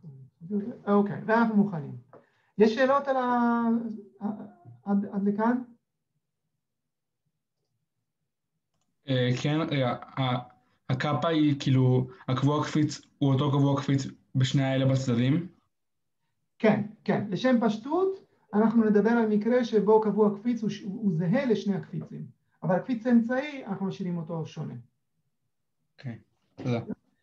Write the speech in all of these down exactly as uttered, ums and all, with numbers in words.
אוקיי, ואנחנו מוכנים. יש שאלות על ה... עד לכאן? כן, הקאפה היא כאילו, הקבוע קפיץ הוא אותו קבוע קפיץ בשני האלה בצדדים? כן, כן. לשם פשטות, אנחנו נדבר על מקרה שבו קבוע קפיץ הוא זהה לשני הקפיצים. אבל הקפיץ האמצעי, אנחנו משאירים אותו שונה. אוקיי, תודה.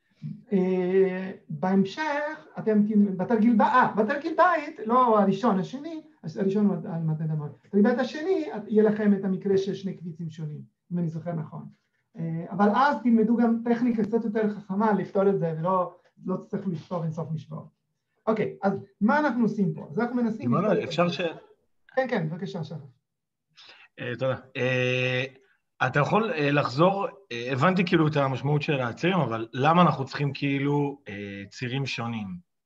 בהמשך, אתם בתרגיל בית, בתרגיל בית, לא הראשון, השני, הראשון הוא על מתנד המון. בתרגיל בית השני, יהיה לכם את המקרה של שני קפיצים שונים, אם אני זוכר נכון. אבל אז תלמדו גם טכניקה קצת יותר חכמה לפתור את זה, ולא לא תצטרכו לפתור אינסוף משוואות. אוקיי, אז מה אנחנו עושים פה? אז אנחנו מנסים... אפשר ש... כן, כן, בבקשה, שחר. תודה. אתה יכול לחזור, הבנתי כאילו את המשמעות של הצירים, אבל למה אנחנו צריכים כאילו צירים שונים?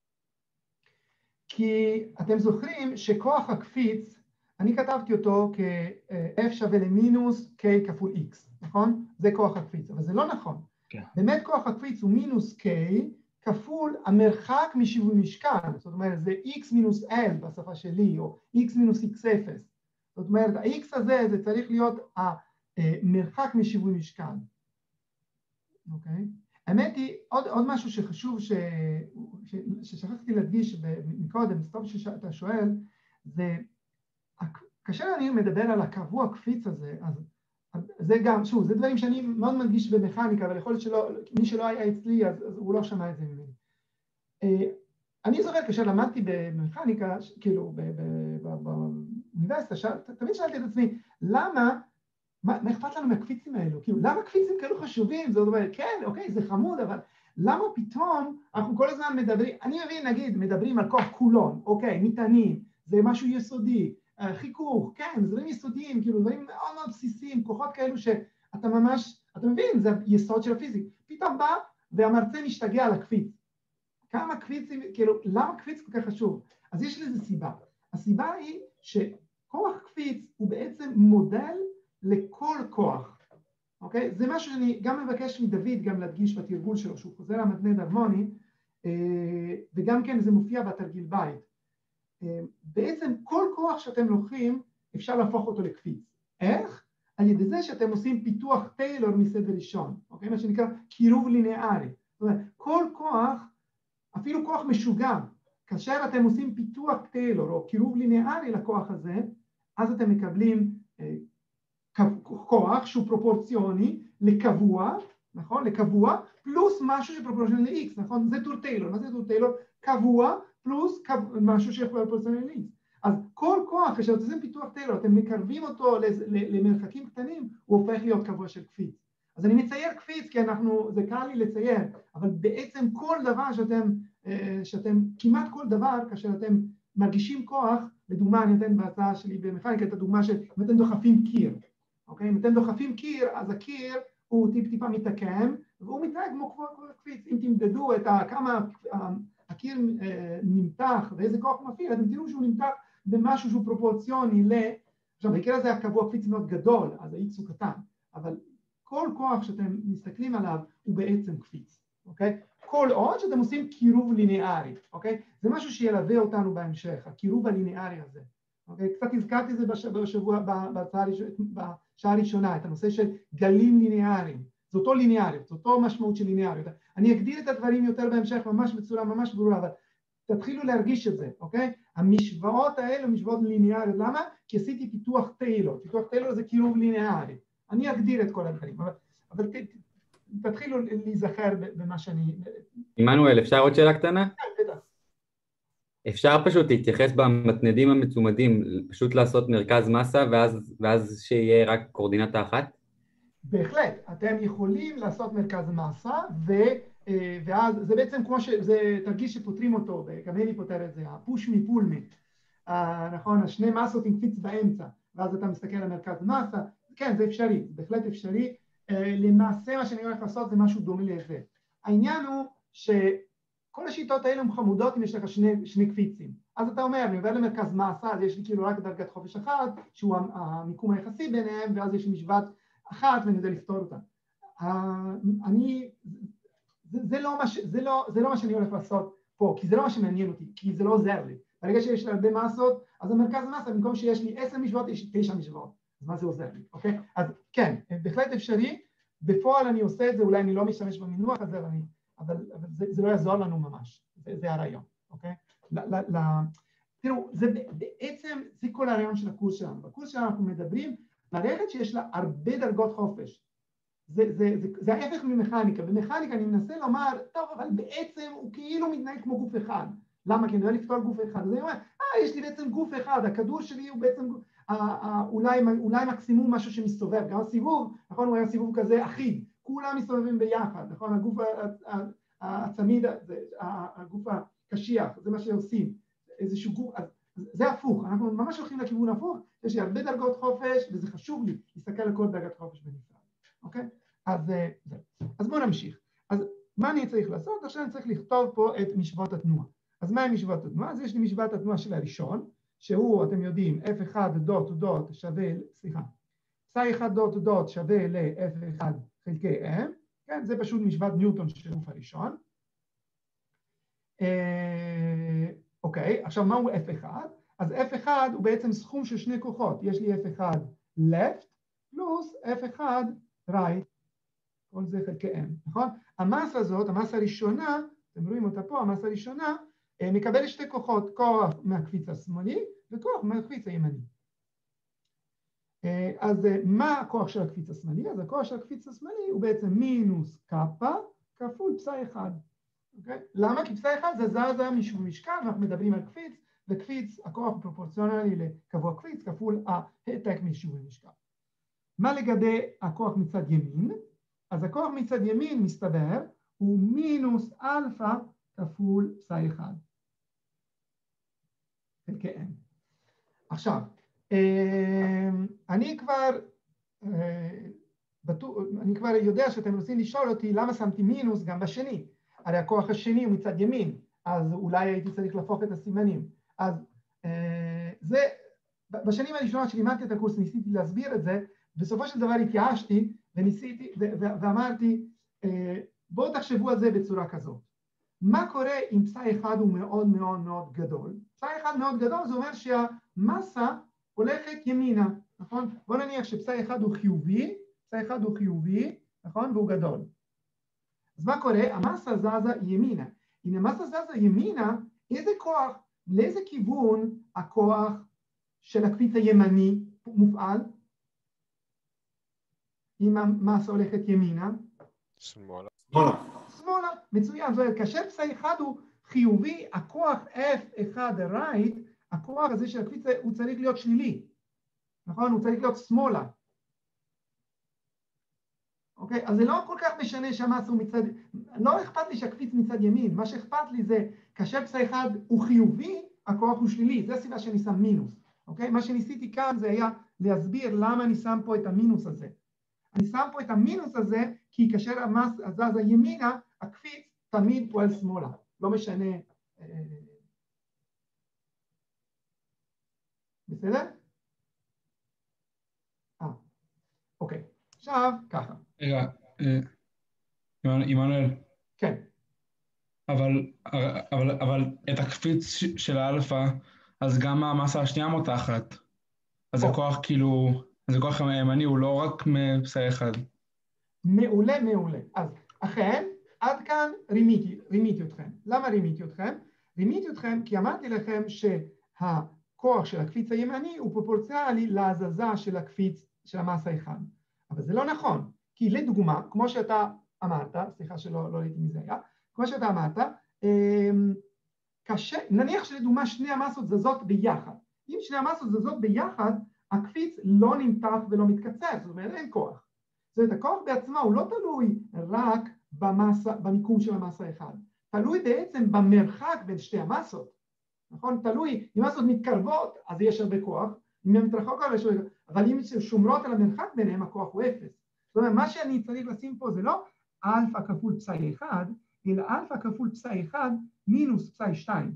כי אתם זוכרים שכוח הקפיץ, אני כתבתי אותו כ-F שווה למינוס K כפול X, נכון? זה כוח הקפיץ, אבל זה לא נכון. כן. באמת כוח הקפיץ הוא מינוס K כפול המרחק משיווי משקל, זאת אומרת זה X מינוס L בשפה שלי, או X מינוס X אפס. זאת אומרת, ה-X הזה זה צריך להיות המרחק משיווי משקל. אוקיי? האמת היא, עוד, עוד משהו שחשוב ש... ש... ששכחתי להדגיש מקודם, סטוב שאתה שואל, זה, כאשר אני מדבר על הקבוע קפיץ הזה, אז זה גם, שוב, זה דברים שאני מאוד מדגיש במכניקה, אבל יכול להיות שלא, מי שלא היה אצלי, אז, אז הוא לא שמע את זה ממני. אני זוכר, כאשר למדתי במכניקה, כאילו, באוניברסיטה, תמיד שאלתי את עצמי, למה, מה אכפת לנו מהקפיצים האלו? כאילו, למה קפיצים כאלו חשובים? זאת אומרת, כן, אוקיי, זה חמוד, אבל למה פתאום אנחנו כל הזמן מדברים, אני מבין, נגיד, מדברים על כוח קולון, אוקיי, מטענים, זה משהו יסודי, חיכוך, כן, זה דברים יסודיים, כאילו, דברים מאוד מאוד בסיסיים, כוחות כאלו שאתה ממש, אתה מבין, זה היסוד של הפיזיקה. פתאום בא והמרצה משתגע על הקפיץ. כמה קפיצים, כאילו, למה קפיץ כל כך חשוב? אז יש לזה סיבה. הסיבה היא שכוח קפיץ הוא בעצם מודל לכל כוח, אוקיי? זה משהו שאני גם מבקש מדוד גם להדגיש בתרגול שלו, שהוא חוזר למתנד הרמוני, וגם כן זה מופיע בתרגיל בית. בעצם כל כוח שאתם לוקחים, אפשר להפוך אותו לקפיץ. איך? על ידי זה שאתם עושים פיתוח טיילור מסדר ראשון, אוקיי? מה שנקרא קירוב ליניארי. זאת אומרת, כל כוח, אפילו כוח משוגע, כאשר אתם עושים פיתוח טיילור או קירוב ליניארי לכוח הזה, אז אתם מקבלים כוח שהוא פרופורציוני לקבוע, נכון? לקבוע, פלוס משהו שפרופורציוני ל-X, נכון? זה טור טיילור. מה זה טור טיילור? קבוע פלוס משהו שפרופורציוני ל-X. אז כל כוח, כשאתם עושים פיתוח טיילור, אתם מקרבים אותו למרחקים קטנים, הוא הופך להיות קבוע של קפיץ. אז אני מצייר קפיץ כי אנחנו, זה קל לי לצייר, אבל בעצם כל דבר שאתם, שאתם, כמעט כל דבר, כאשר אתם מרגישים כוח, לדוגמה, אני נותן בהצעה שלי במכניקה את הדוגמה של אם אתם דוחפים קיר, אוקיי? אם אתם דוחפים קיר, אז הקיר הוא טיפ טיפה מתעקם, והוא מתנהג כמו קפיץ. אם תמדדו את כמה הקיר נמתח ואיזה כוח הוא מפעיל, אתם תראו שהוא נמתח במשהו שהוא פרופורציוני ל... עכשיו, במקרה הזה הקבוע קפיץ מאוד גדול, אז ה-X הוא קטן, אבל כל כוח שאתם מסתכלים עליו הוא בעצם קפיץ, אוקיי? כל עוד שאתם עושים קירוב ליניארי, אוקיי? זה משהו שילווה אותנו בהמשך, הקירוב הליניארי הזה, אוקיי? קצת הזכרתי את זה בשבוע, בשעה הראשונה, את הנושא של גלים ליניאריים. זה אותו ליניאריות, זה אותו משמעות של ליניאריות. אני אגדיר את הדברים יותר בהמשך, ממש בצורה ממש ברורה, אבל תתחילו להרגיש את זה, אוקיי? המשוואות האלה, משוואות ליניאריות, למה? כי עשיתי פיתוח טיילור. פיתוח טיילור זה קירוב ליניארי. אני אגדיר את כל הדברים, אבל, אבל תתחילו להיזכר במה שאני... עמנואל, אפשר עוד שאלה קטנה? כן, בטח. אפשר פשוט להתייחס במתנדים המצומדים, פשוט לעשות מרכז מסה, ואז, ואז שיהיה רק קורדינטה אחת? בהחלט, אתם יכולים לעשות מרכז מסה, ו, ואז זה בעצם כמו ש... זה תרגיש שפותרים אותו, וגם אני פותר את זה, הפוש מפול מי. נכון, השני מסות עם קפיץ באמצע, ואז אתה מסתכל על מרכז מסה, כן, זה אפשרי, זה בהחלט אפשרי. למעשה מה שאני הולך לעשות זה משהו דומה לזה. העניין הוא שכל השיטות האלה הן חמודות אם יש לך שני, שני קפיצים. אז אתה אומר, אני עובר למרכז מסה, אז יש לי כאילו רק דרגת חופש אחת, שהוא המיקום היחסי ביניהם, ואז יש לי משוואת אחת ואני יודע לפתור אותה. אני, זה, זה, לא מה, זה, לא, זה לא מה שאני הולך לעשות פה, כי זה לא מה שמעניין אותי, כי זה לא עוזר לי. ברגע שיש לי הרבה מסות, אז המרכז מסה, במקום שיש לי עשר משוואות, יש תשע משוואות. אז מה זה עוזר לי, אוקיי? אז כן, בהחלט אפשרי, בפועל אני עושה את זה, אולי אני לא משתמש במינוח הזה, אבל, אבל, אבל זה, זה לא יעזור לנו ממש, זה, זה הרעיון, אוקיי? ל, ל, ל, תראו, זה בעצם, זה כל הרעיון של הקורס שלנו. בקורס שלנו אנחנו מדברים, מערכת שיש לה הרבה דרגות חופש. זה, זה, זה, זה ההפך ממכניקה. במכניקה אני מנסה לומר, טוב, אבל בעצם הוא כאילו מתנהג כמו גוף אחד. למה? כי אני יודע לפתור גוף אחד. אז אני אומר, אה, יש לי בעצם גוף אחד, הכדור שלי הוא בעצם, אה, אה, אולי, אולי מקסימום משהו שמסתובב. גם הסיבוב, נכון, הוא היה סיבוב כזה אחיד. כולם מסתובבים ביחד, נכון? הגוף הצמיד, הגוף הקשיח, זה מה שעושים. איזשהו גוף, אז זה הפוך, אנחנו ממש הולכים לכיוון הפוך, יש לי הרבה דרגות חופש, וזה חשוב לי להסתכל על כל דרגת חופש בנפרד, אוקיי? אז זה. אז בואו נמשיך. אז מה אני צריך לעשות? עכשיו אני צריך לכתוב פה את משוואות התנועה. אז מה עם משוואות התנועה? אז יש לי משוואת התנועה של הראשון, שהוא, אתם יודעים, אף אחת דוט דוט שווה, סליחה, פסאי אחד דוט דוט שווה ל-אף אחת חלקי M, כן? זה פשוט משוואת ניוטון של הגוף הראשון. אוקיי, עכשיו מהו אף אחת? אז אף אחת הוא בעצם סכום של שני כוחות, יש לי אף אחת left פלוס אף אחת right, כל זה חלקי M, נכון? המסה הזאת, המסה הראשונה, אתם רואים אותה פה, המסה הראשונה, מקבלת שתי כוחות, כוח מהקפיץ השמאלי וכוח מהקפיץ הימני. אז מה הכוח של הקפיץ השמאלי? אז הכוח של הקפיץ השמאלי הוא בעצם מינוס קאפה כפול פסאי אחד. Okay? למה? כי פסאי אחד זה זזה משקל, ואנחנו מדברים על קפיץ, וקפיץ, הכוח הוא פרופורציונלי לקבוע קפיץ, כפול העתק משיווי משקל. מה לגבי הכוח מצד ימין? אז הכוח מצד ימין מסתבר הוא מינוס אלפא כפול פסאי אחד. כן. עכשיו, אני כבר, אני כבר יודע שאתם רוצים לשאול אותי למה שמתי מינוס גם בשני. הרי הכוח השני הוא מצד ימין, אז אולי הייתי צריך להפוך את הסימנים. אז זה, בשנים הראשונות שלימדתי את הקורס, ניסיתי להסביר את זה, בסופו של דבר התייאשתי וניסיתי, ואמרתי, בואו תחשבו על זה בצורה כזאת. מה קורה אם פסאי אחד הוא מאוד מאוד מאוד גדול? פסאי אחד מאוד גדול זה אומר שהמסה הולכת ימינה, נכון? בואו נניח שפסאי אחד הוא חיובי, פסאי אחד הוא חיובי, נכון? והוא גדול. אז מה קורה? המסה זזה ימינה. אם המסה זזה ימינה, איזה כוח, לאיזה כיוון הכוח של הקפיץ הימני מופעל? אם המסה הולכת ימינה? שמאלה. שמאלה. שמאלה, מצוין. זאת אומרת, כאשר פסאי אחד הוא חיובי, הכוח אף אחת right, הכוח הזה של הקפיץ הוא צריך להיות שלילי. נכון? הוא צריך להיות שמאלה. אוקיי? אז זה לא כל כך משנה שהמסה הוא מצד, לא אכפת לי שהקפיץ מצד ימין, מה שאכפת לי זה, כאשר פסאי אחד הוא חיובי, הכוח הוא שלילי, זה הסיבה שאני שם מינוס. אוקיי? מה שניסיתי כאן זה היה להסביר למה אני שם פה את המינוס הזה. אני שם פה את המינוס הזה, כי כאשר המסה זזה ימינה, הקפיץ תמיד פועל שמאלה. לא משנה. בסדר? אה, אוקיי. עכשיו, ככה. רגע, עמנואל. כן. אבל, אבל, אבל את הקפיץ של האלפא, אז גם המסה השנייה מותחת. אז הכוח כאילו, אז הכוח הימני הוא לא רק מפסאי אחד. מעולה, מעולה. אז אכן, עד כאן רימיתי, רימיתי אתכם. למה רימיתי אתכם? רימיתי אתכם כי אמרתי לכם שהכוח של הקפיץ הימני הוא פרופורציונלי להזזה של הקפיץ של המסה אחד. אבל זה לא נכון, כי לדוגמה, כמו שאתה אמרת, סליחה שלא לא ראיתי מזה היה, כמו שאתה אמרת, קשה, נניח שלדוגמה שני המסות זזות ביחד. אם שני המסות זזות ביחד, הקפיץ לא נמתח ולא מתקצר, זאת אומרת אין כוח. זאת אומרת, הכוח בעצמה הוא לא תלוי רק במסה, במיקום של המסה אחד, תלוי בעצם במרחק בין שתי המסות, נכון? תלוי, אם המסות מתקרבות, אז יש הרבה כוח, אם הן מתרחקות, אבל אם שומרות על המרחק ביניהם, הכוח הוא אפס. זאת אומרת, מה שאני צריך לשים פה זה לא אלפא כפול פסאי אחד, אלא אלפא כפול פסאי אחד מינוס פסאי שתיים.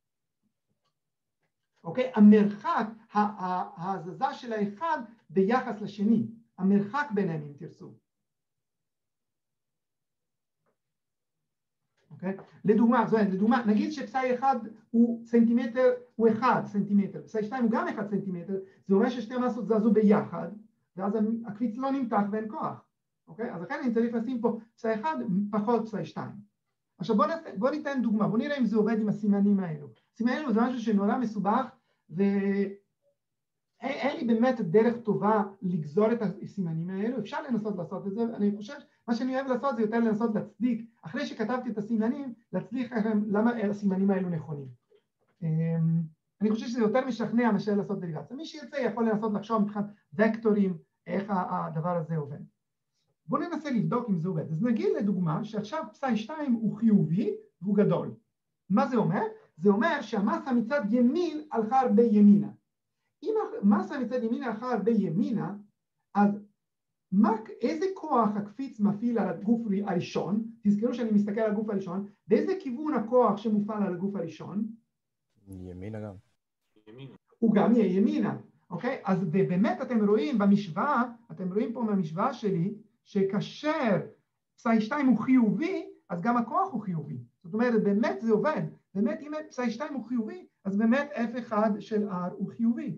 אוקיי? המרחק, ההזזה של האחד ביחס לשני, המרחק ביניהם אם תרצו. אוקיי? לדוגמה, זאת אומרת, לדוגמה, נגיד שפסאי אחד הוא סנטימטר, הוא אחד סנטימטר, פסאי שתיים הוא גם אחד סנטימטר, זה אומר ששתי מסות זזו ביחד, ואז הקפיץ לא נמתח ואין כוח, אוקיי? אז לכן אני צריך לשים פה פסאי אחד פחות פסאי שתיים. עכשיו בוא, נת, בוא ניתן דוגמה, בוא נראה אם זה עובד עם הסימנים האלו. הסימנים האלו זה משהו שנורא מסובך, ואין לי באמת דרך טובה לגזור את הסימנים האלו, אפשר לנסות לעשות את זה, ואני חושב, מה שאני אוהב לעשות זה יותר לנסות להצדיק, אחרי שכתבתי את הסימנים, להצדיק למה הסימנים האלו נכונים. אני חושב שזה יותר משכנע מאשר לעשות דריבציה. מי שירצה יכול לנסות לחשוב מבחינת וקטורים, איך הדבר הזה עובד. בואו ננסה לבדוק אם זה עובד. אז נגיד לדוגמה שעכשיו פסאי שתיים הוא חיובי והוא גדול. מה זה אומר? זה אומר שהמסה מצד ימין הלכה הרבה ימינה. אם המסה מצד ימין הלכה הרבה ימינה, אז מה, איזה כוח הקפיץ מפעיל על הגוף הראשון? תזכרו שאני מסתכל על הגוף הראשון, באיזה כיוון הכוח שמופעל על הגוף הראשון? ימינה גם. ימינה. הוא גם יהיה ימינה, אוקיי? אז באמת אתם רואים במשוואה, אתם רואים פה במשוואה שלי, שכאשר פסאי שתיים הוא חיובי, אז גם הכוח הוא חיובי. זאת אומרת, באמת זה עובד. באמת, אם פסאי שתיים הוא חיובי, אז באמת F אחד של R הוא חיובי.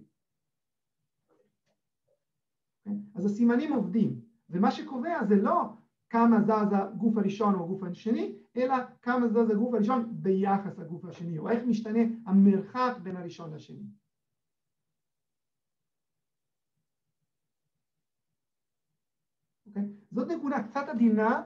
אז הסימנים עובדים. ומה שקובע זה לא כמה זז הגוף הראשון או הגוף השני, אלא כמה זז הגוף הראשון ביחס לגוף השני, או איך משתנה המרחק בין הראשון לשני. זאת נקודה קצת עדינה,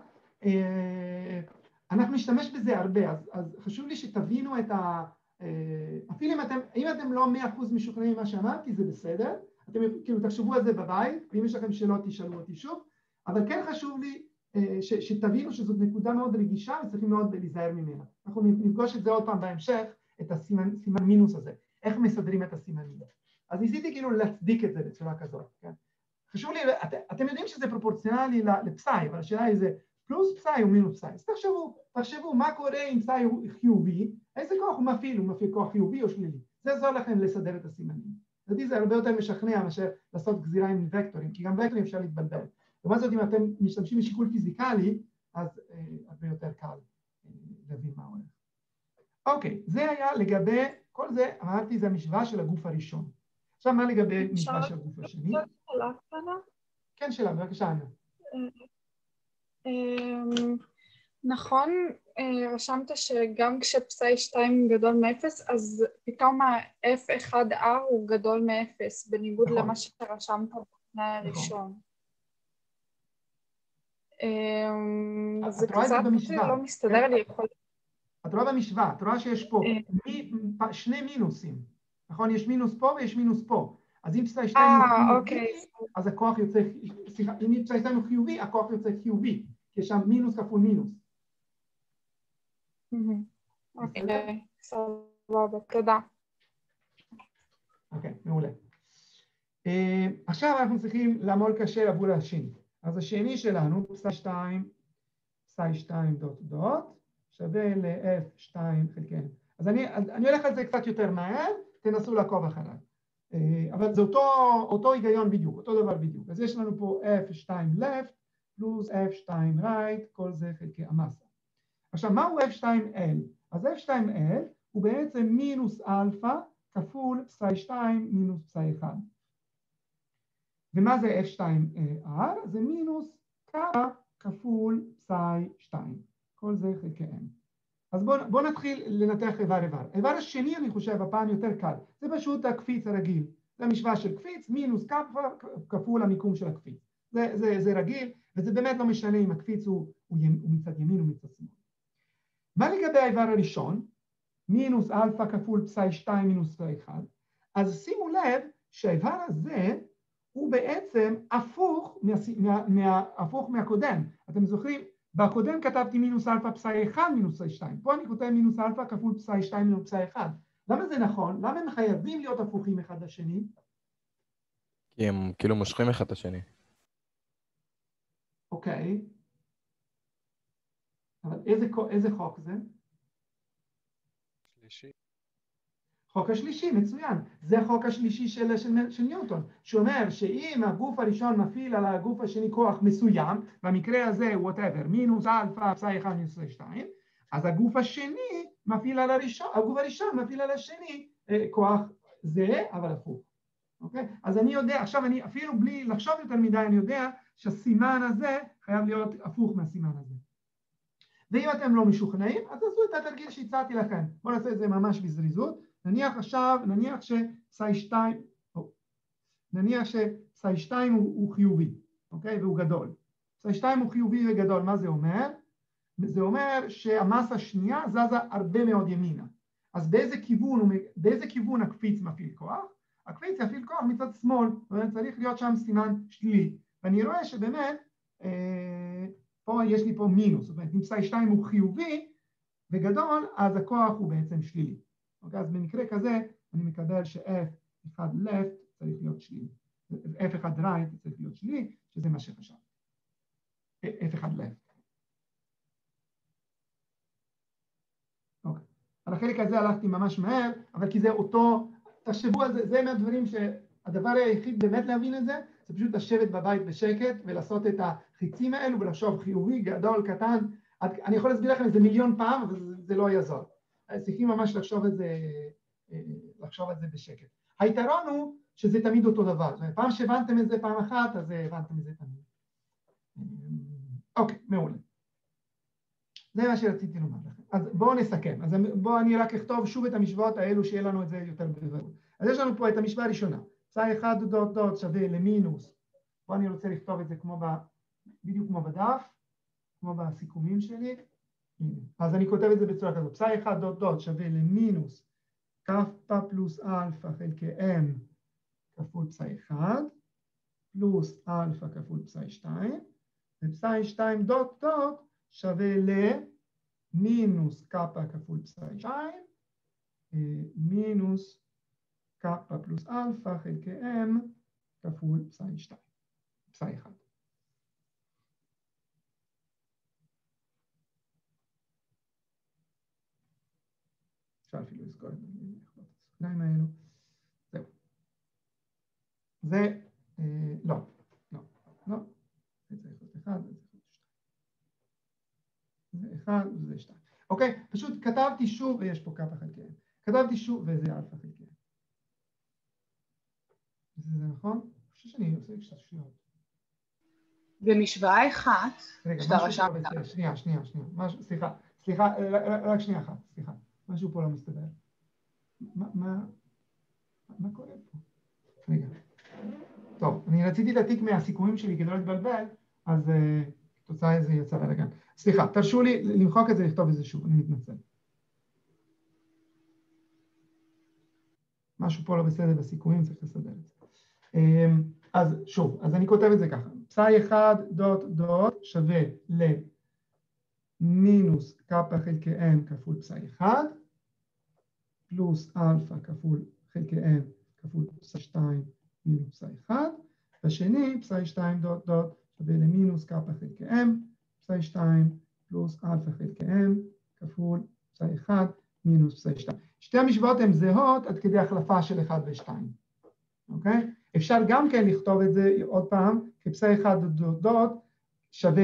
אנחנו נשתמש בזה הרבה, אז, אז חשוב לי שתבינו את ה... אפילו אם אתם, אם אתם לא מאה אחוז משוכנעים ממה שאמרתי, זה בסדר, אתם כאילו תחשבו על זה בבית, ואם יש לכם שאלות תשאלו אותי שוב, אבל כן חשוב לי ש, שתבינו שזאת נקודה מאוד רגישה וצריכים מאוד להיזהר ממנה. אנחנו נפגוש את זה עוד פעם בהמשך, את הסימן, סימן מינוס הזה, איך מסדרים את הסימנים. אז ניסיתי כאילו להצדיק את זה בצורה כזאת, כן? חשוב לי, את, אתם יודעים שזה פרופורציונלי לפסאי, אבל השאלה היא זה פלוס פסאי או מינוס פסאי. אז תחשבו, תחשבו מה קורה אם פסאי הוא חיובי, איזה כוח הוא מפעיל, הוא מפעיל כוח חיובי או שלילי. זה עזור לכם לסדר את הסימנים. לדעתי זה הרבה יותר משכנע מאשר לעשות גזירה עם וקטורים, כי גם וקטורים אפשר להתבלבל. לעומת זאת, אם אתם משתמשים בשיקול פיזיקלי, אז אה, הרבה יותר קל אה, להבין מה הולך. אוקיי, זה היה לגבי, כל זה, אמרתי, זה המשוואה של הגוף הראשון. עכשיו, מה לגבי משוואה של הגוף השני? שאלה קטנה? כן, שאלה, בבקשה, אנה. נכון, רשמת שגם כשפסאי שתיים גדול מאפס, אז פתאום ה-F אחד R הוא גדול מאפס, בניגוד למה שרשמת בפני הראשון. זה קצת לא מסתדר לי. את רואה במשוואה, את רואה שיש פה שני מינוסים, נכון? יש מינוס פה ויש מינוס פה. אז אם פסאי שתיים הוא חיובי, אז הכוח יוצא, סליחה, אם פסאי שתיים הוא חיובי, הכוח יוצא חיובי, כי יש שם מינוס כפול מינוס. אוקיי, סבבה, תודה. אוקיי, מעולה. עכשיו אנחנו צריכים לעמול קשה עבור השני. אז השני שלנו, פסאי שתיים, פסאי שתיים דוט דוט, שווה ל-F שתיים חלקי. אז אני הולך על זה קצת יותר מהר, תנסו לעקוב אחריי. אבל זה אותו, אותו היגיון בדיוק, אותו דבר בדיוק. אז יש לנו פה F שתיים left פלוס F שתיים right, כל זה חלקי המסה. עכשיו, מהו F שתיים L? אז F שתיים L הוא בעצם מינוס אלפא כפול פסאי שתיים מינוס פסאי אחד. ומה זה F שתיים R? זה מינוס כמה כפול פסאי שתיים. כל זה חלקי M. אז בואו בוא נתחיל לנתח איבר איבר. איבר השני, אני חושב, הפעם יותר קל. זה פשוט הקפיץ הרגיל. זה המשוואה של קפיץ, מינוס כפול המיקום של הקפיץ. זה, זה, זה רגיל, וזה באמת לא משנה אם הקפיץ הוא, הוא, הוא מצד ימין או מצד שמאל. מה לגבי האיבר הראשון? מינוס אלפא כפול פסאי שתיים מינוס פסאי אחד. אז שימו לב שהאיבר הזה הוא בעצם הפוך, מה, מה, מה, הפוך מהקודם. אתם זוכרים? בקודם כתבתי מינוס אלפא פסאי אחד מינוס פסאי שתיים. פה אני כותב מינוס אלפא כפול פסאי שתיים מינוס פסאי אחד. למה זה נכון? למה הם חייבים להיות הפוכים אחד לשני? כי הם כאילו מושכים אחד לשני. אוקיי. אבל איזה, איזה חוק זה? שלישי. חוק השלישי, מצוין. זה החוק השלישי של, של, של ניוטון, שאומר שאם הגוף הראשון מפעיל על הגוף השני כוח מסוים, במקרה הזה, whatever, מינוס אלפא, פסאי אחד, מינוס פסאי שתיים, אז הגוף השני מפעיל על הראשון, הגוף הראשון מפעיל על השני כוח זה, אבל הפוך. אוקיי? אז אני יודע, עכשיו אני אפילו בלי לחשוב יותר מדי, אני יודע שהסימן הזה חייב להיות הפוך מהסימן הזה. ואם אתם לא משוכנעים, אז תעשו את התרגיל שהצעתי לכם. בואו נעשה את זה ממש בזריזות. נניח עכשיו, נניח שפסאי שתיים, או, נניח שפסאי שתיים הוא, הוא חיובי, אוקיי? והוא גדול. פסאי שתיים הוא חיובי וגדול, מה זה אומר? זה אומר שהמסה השנייה זזה הרבה מאוד ימינה. אז באיזה כיוון, באיזה כיוון הקפיץ מפעיל כוח? הקפיץ יפעיל כוח מצד שמאל, צריך להיות שם סימן שלילי. ואני רואה שבאמת, אה, פה יש לי פה מינוס, זאת אומרת, אם פסאי שתיים הוא חיובי וגדול, אז הכוח הוא בעצם שלילי. אוקיי, אז במקרה כזה, אני מקבל ש-F אחד left צריך להיות שלילי. F אחד right צריך להיות שלילי, שזה מה שחשב. F אחד left. אוקיי. על החלק הזה הלכתי ממש מהר, אבל כי זה אותו, תחשבו על זה, זה מהדברים שהדבר היחיד באמת להבין את זה, זה פשוט לשבת בבית בשקט ולעשות את החיצים האלו ולחשוב חיובי, גדול, קטן. אני יכול להסביר לכם את זה מיליון פעם, אבל זה, זה לא יעזור. צריכים ממש לחשוב את זה, לחשוב את זה בשקט. היתרון הוא שזה תמיד אותו דבר. פעם שהבנתם את זה פעם אחת, אז הבנתם את זה תמיד. אוקיי, מעולה. זה מה שרציתי לומר לכם. אז בואו נסכם. אז בואו אני רק אכתוב שוב את המשוואות האלו, שיהיה לנו את זה יותר בבירור. אז יש לנו פה את המשוואה הראשונה. פסאי אחד דוט דוט שווה למינוס. פה אני רוצה לכתוב את זה כמו ב... בדיוק כמו בדף, כמו בסיכומים שלי. אז אני כותב את זה בצורה כזאת. פסאי אחד דוט דוט שווה למינוס קפא פלוס אלפא חלקי m כפול פסאי אחד, פלוס אלפא כפול פסאי שתיים, ופסאי שתיים דוט דוט שווה למינוס קפא כפול פסאי שתיים, מינוס קפא פלוס אלפא חלקי m כפול פסאי שתיים, פסאי אחד. אפשר אפילו לסגור את הסוגריים האלו. זהו. זה, אה, לא, לא, לא. זה צריך להיות אחד, זה צריך להיות שתיים. זה אחד וזה שתיים. אוקיי, פשוט כתבתי שוב, ויש פה קפא חלקי m. כתבתי שוב, וזה אלפא חלקי m. זה נכון? אני חושב שאני עושה קצת שטויות. במשוואה אחת, רגע, שאתה משהו רשמת. פה, שנייה, שנייה, שנייה. משהו, סליחה, סליחה, רק שנייה אחת, סליחה. משהו פה לא מסתדר. מה, מה, מה קורה פה? רגע. טוב, אני רציתי להעתיק מהסיכומים שלי כדי לא להתבלבל, אז תוצאה זה יצא בלגן. סליחה, תרשו לי למחוק את זה, לכתוב את זה שוב, אני מתנצל. משהו פה לא בסדר בסיכומים, צריך לסדר את זה. אז שוב, אז אני כותב את זה ככה. פסאי אחד דוט דוט שווה למינוס קפא חלקי m כפול פסאי אחד, פלוס אלפא כפול חלקי m כפול פסאי שתיים מינוס פסאי אחד, והשני פסאי שתיים דוט דוט שווה למינוס קפא חלקי m, פסאי שתיים פלוס אלפא חלקי m כפול פסאי אחד מינוס פסאי שתיים. שתי המשוואות הן זהות עד כדי החלפה של אחד ו-שתיים. אוקיי? אפשר גם כן לכתוב את זה עוד פעם, כפסאי אחד דוט דוט שווה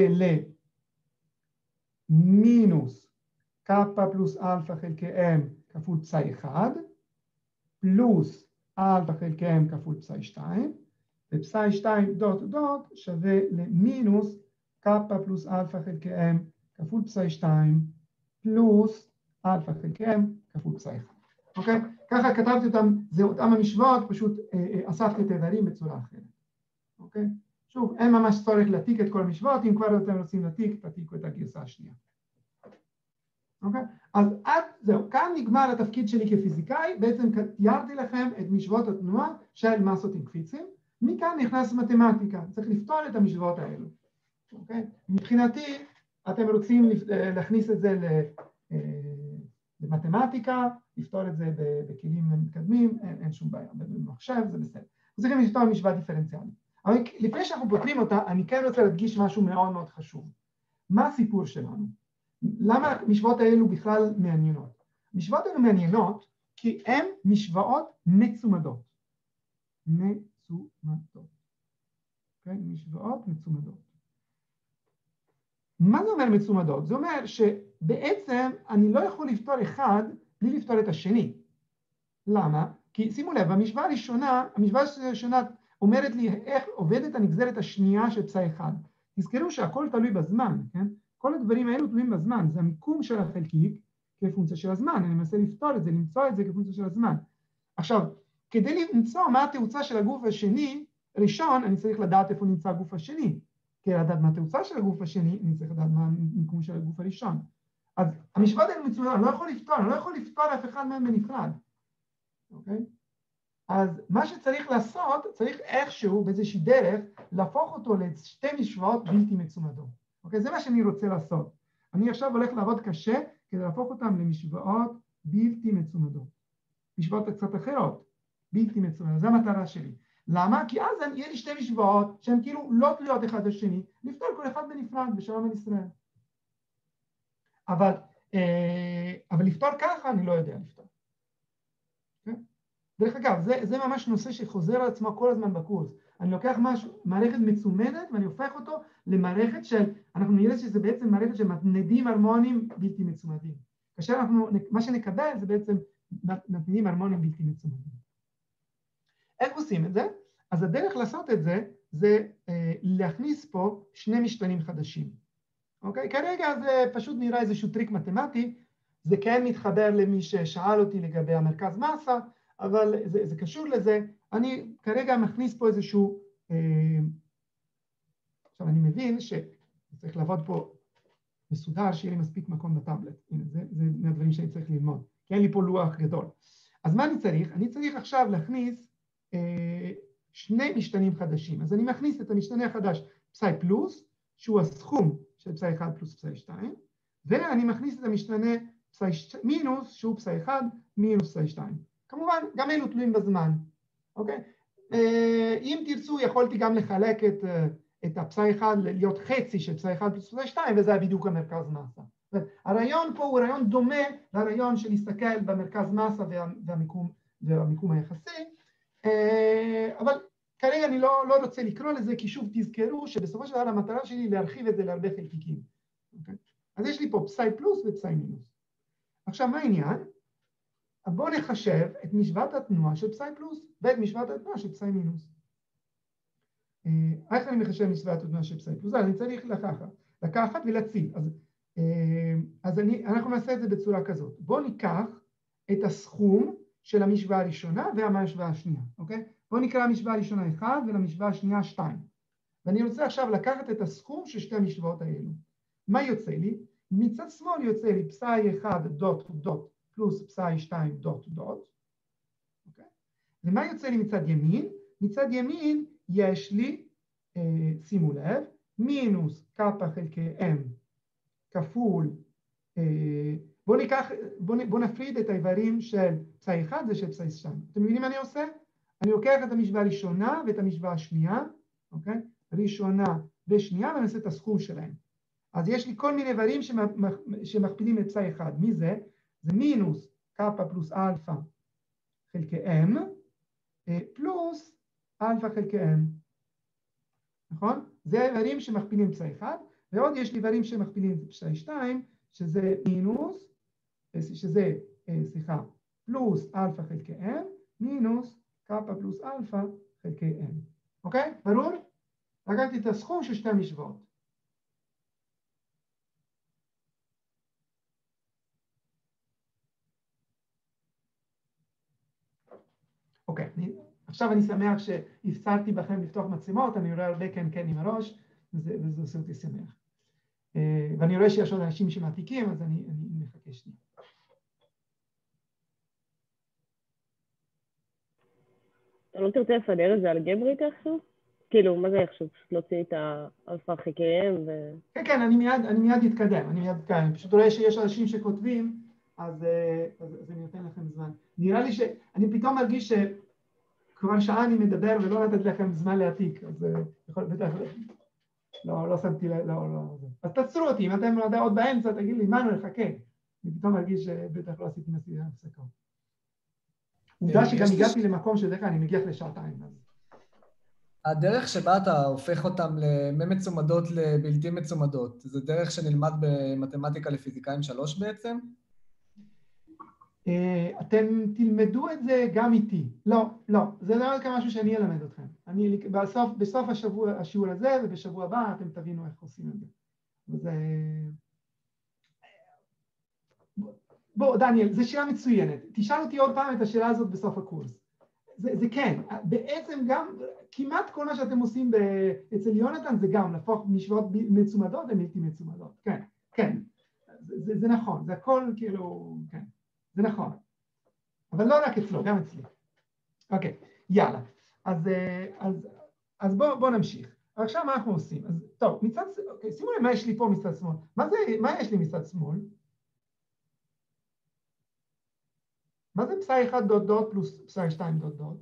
למינוס קפא פלוס אלפא חלקי m כפול פסאי אחד, פלוס אלפא חלקי m כפול פסאי שתיים, ופסאי שתיים דוט דוט שווה למינוס קפא פלוס אלפא חלקי m כפול פסאי שתיים, פלוס אלפא חלקי m כפול פסאי אחד. אוקיי? ככה כתבתי אותם, זה אותם המשוואות, פשוט אה, אה, אספתי את הדברים בצורה אחרת. אוקיי? שוב, אין ממש צורך להעתיק את כל המשוואות, אם כבר אתם רוצים להעתיק, תעתיקו את הגרסה השנייה. אוקיי? אז עד, זהו, כאן נגמר התפקיד שלי כפיזיקאי, בעצם תיארתי לכם את משוואות התנועה של מסות עם קפיצים, מכאן נכנס מתמטיקה, צריך לפתור את המשוואות האלו. אוקיי? מבחינתי, אתם רוצים להכניס את זה ל... במתמטיקה, לפתור את זה בכלים מתקדמים, אין, אין שום בעיה, במחשב זה בסדר. צריכים לפתור משוואה דיפרנציאלית. אבל לפני שאנחנו פותרים אותה, אני כן רוצה להדגיש משהו מאוד מאוד חשוב. מה הסיפור שלנו? למה המשוואות האלו בכלל מעניינות? המשוואות האלו מעניינות כי הן משוואות מצומדות. מצומדות. כן, משוואות מצומדות. מה זה אומר מצומדות? זה אומר שבעצם אני לא יכול לפתור אחד בלי לפתור את השני. למה? כי שימו לב, המשוואה הראשונה, המשוואה הראשונה אומרת לי איך עובדת הנגזרת השנייה של פסאי אחד. תזכרו שהכל תלוי בזמן, כן? כל הדברים האלו תלויים בזמן, זה המיקום של החלקיק כפונקציה של הזמן, אני מנסה לפתור את זה, למצוא את זה כפונקציה של הזמן. עכשיו, כדי למצוא מה התאוצה של הגוף השני, ראשון, אני צריך לדעת איפה נמצא הגוף השני. כדי לדעת מה התאוצה של הגוף השני, אני צריך לדעת מה המיקום של הגוף הראשון. אז המשוואות האלה מצוינות, אני לא יכול לפתור, אני לא יכול לפתור אף אחד מהם בנפרד. אוקיי? אז מה שצריך לעשות, צריך איכשהו באיזושהי דרך להפוך אותו לשתי משוואות בלתי מצומדות. אוקיי? זה מה שאני רוצה לעשות. אני עכשיו הולך לעבוד קשה כדי להפוך אותם למשוואות בלתי מצומדות. משוואות קצת אחרות, בלתי מצומדות. זו המטרה שלי. למה? כי אז יהיה לי שתי משוואות שהן כאילו לא תלויות אחד לשני, לפתור כל אחד בנפרד בשלום על ישראל. אבל, אבל לפתור ככה אני לא יודע לפתור. אוקיי? דרך אגב, זה, זה ממש נושא שחוזר על עצמו כל הזמן בקורס. אני לוקח משהו, מערכת מצומדת, ואני הופך אותו למערכת של, אנחנו נראה שזה בעצם מערכת של מתנדים הרמוניים בלתי מצומדים. כאשר אנחנו, מה שנקבל זה בעצם מתנדים הרמוניים בלתי מצומדים. איך עושים את זה? אז הדרך לעשות את זה, זה אה, להכניס פה שני משתנים חדשים. אוקיי? כרגע זה פשוט נראה איזשהו טריק מתמטי, זה כן מתחבר למי ששאל אותי לגבי המרכז מסה, אבל זה, זה קשור לזה. אני כרגע מכניס פה איזשהו... אה, עכשיו, אני מבין שצריך לעבוד פה מסודר, שיהיה לי מספיק מקום בטאבלט. הנה, זה, זה מהדברים שאני צריך ללמוד, כי אין לי פה לוח גדול. אז מה אני צריך? אני צריך עכשיו להכניס אה, שני משתנים חדשים. אז אני מכניס את המשתנה החדש, פסאי פלוס, שהוא הסכום של פסאי אחד פלוס פסאי שתיים, ואני מכניס את המשתנה פסאי מינוס, שהוא פסאי אחד מינוס פסאי שתיים. כמובן, גם אלו תלויים בזמן, אוקיי? אם תרצו, יכולתי גם לחלק את, את הפסאי אחד להיות חצי של פסאי אחד פלוס פסאי שתיים, וזה היה בדיוק המרכז מסה. הרעיון פה הוא רעיון דומה לרעיון של להסתכל במרכז מסה וה, והמיקום, והמיקום היחסי, אבל כרגע אני לא, לא רוצה לקרוא לזה, כי שוב תזכרו שבסופו של דבר המטרה שלי היא להרחיב את זה להרבה חלקיקים. אוקיי? אז יש לי פה פסאי פלוס ופסאי מינוס. עכשיו, מה העניין? בואו נחשב את משוואת התנועה של פסאי פלוס ואת משוואת התנועה של פסאי מינוס. איך אני מחשב משוואת התנועה של פסאי פלוס? אני צריך לקחת, לקחת ולהציב. אז, אז אני, אנחנו נעשה את זה בצורה כזאת. בואו ניקח את הסכום של המשוואה הראשונה והמשוואה השנייה, אוקיי? בואו נקרא המשוואה הראשונה אחד ולמשוואה השנייה שתיים. ואני רוצה עכשיו לקחת את הסכום של שתי המשוואות האלו. מה יוצא לי? מצד שמאל יוצא לי פסאי אחד דוט דוט פלוס פסאי שתיים דוט דוט. אוקיי? ומה יוצא לי מצד ימין? מצד ימין יש לי, אה, שימו לב, מינוס קאפה חלקי m כפול, אה, בואו ניקח, בואו בוא נפריד את האיברים של פסאי אחד ושל פסאי שתיים. אתם מבינים מה אני עושה? אני לוקח את המשוואה הראשונה ואת המשוואה השנייה, אוקיי? ראשונה ושנייה, ואני עושה את הסכום שלהם. אז יש לי כל מיני איברים שמכפילים את פסאי אחד. מי זה? זה מינוס קאפה פלוס אלפא חלקי m, פלוס אלפא חלקי m. נכון? זה האיברים שמכפילים פסאי אחד, ועוד יש לי איברים שמכפילים פסאי שתיים, שזה מינוס, שזה, סליחה, פלוס אלפא חלקי m, מינוס קאפה פלוס אלפא חלקי m. אוקיי? ברור? לקחתי את הסכום של שתי המשוואות. אוקיי, עכשיו אני שמח שהפצרתי בכם לפתוח מצלמות, אני רואה הרבה כן כן עם הראש, וזה, וזה עושה אותי שמח. ואני רואה שיש עוד אנשים שמעתיקים, אז אני, אני מחכה שנייה. אתה לא תרצה לסדר את זה אלגברית איכשהו? כאילו, מה זה איכשהו? פשוט להוציא את האלפא חלקיהם ו... כן, כן, אני מיד, אני מיד אתקדם, אני מיד אתקדם. פשוט רואה שיש אנשים שכותבים, אז, אז, אז אני נותן לכם זמן. נראה לי שאני פתאום מרגיש שכבר שעה אני מדבר ולא נתת לכם זמן להעתיק, אז יכול בטח... לא, לא שמתי, לא, לא, לא. אז תעצרו אותי, אם אתם עוד באמצע, תגיד לי, מה אני לחכה? אני פתאום מרגיש שבטח לא עשיתי מספיק הפסקה. עובדה שגם הגעתי למקום שבדרך כלל אני מגיח לשעתיים. הדרך שבה אתה הופך אותם למם מצומדות לבלתי מצומדות, זה דרך שנלמד במתמטיקה לפיזיקאים שלוש בעצם? אתם תלמדו את זה גם איתי. לא, לא, זה לא רק משהו שאני אלמד אתכם. אני בסוף, בסוף השבוע, השיעור הזה ובשבוע הבא אתם תבינו איך עושים את זה. וזה... בוא, דניאל, זו שאלה מצוינת. תשאל אותי עוד פעם את השאלה הזאת בסוף הקורס. זה, זה כן, בעצם גם, כמעט כל מה שאתם עושים אצל יונתן זה גם להפוך משוואות מצומדות לבלתי מצומדות. כן, כן, זה, זה, זה נכון, זה הכל כאילו, כן, זה נכון. אבל לא רק אצלו, גם אצלי. אוקיי, יאללה. אז, אז, אז בוא, בוא נמשיך. עכשיו מה אנחנו עושים? אז טוב, מצד, אוקיי, שימו לב מה יש לי פה מצד שמאל. מה זה, מה יש לי מצד שמאל? מה זה פסאי אחד דוט דוט פלוס פסאי שתיים דוט דוט?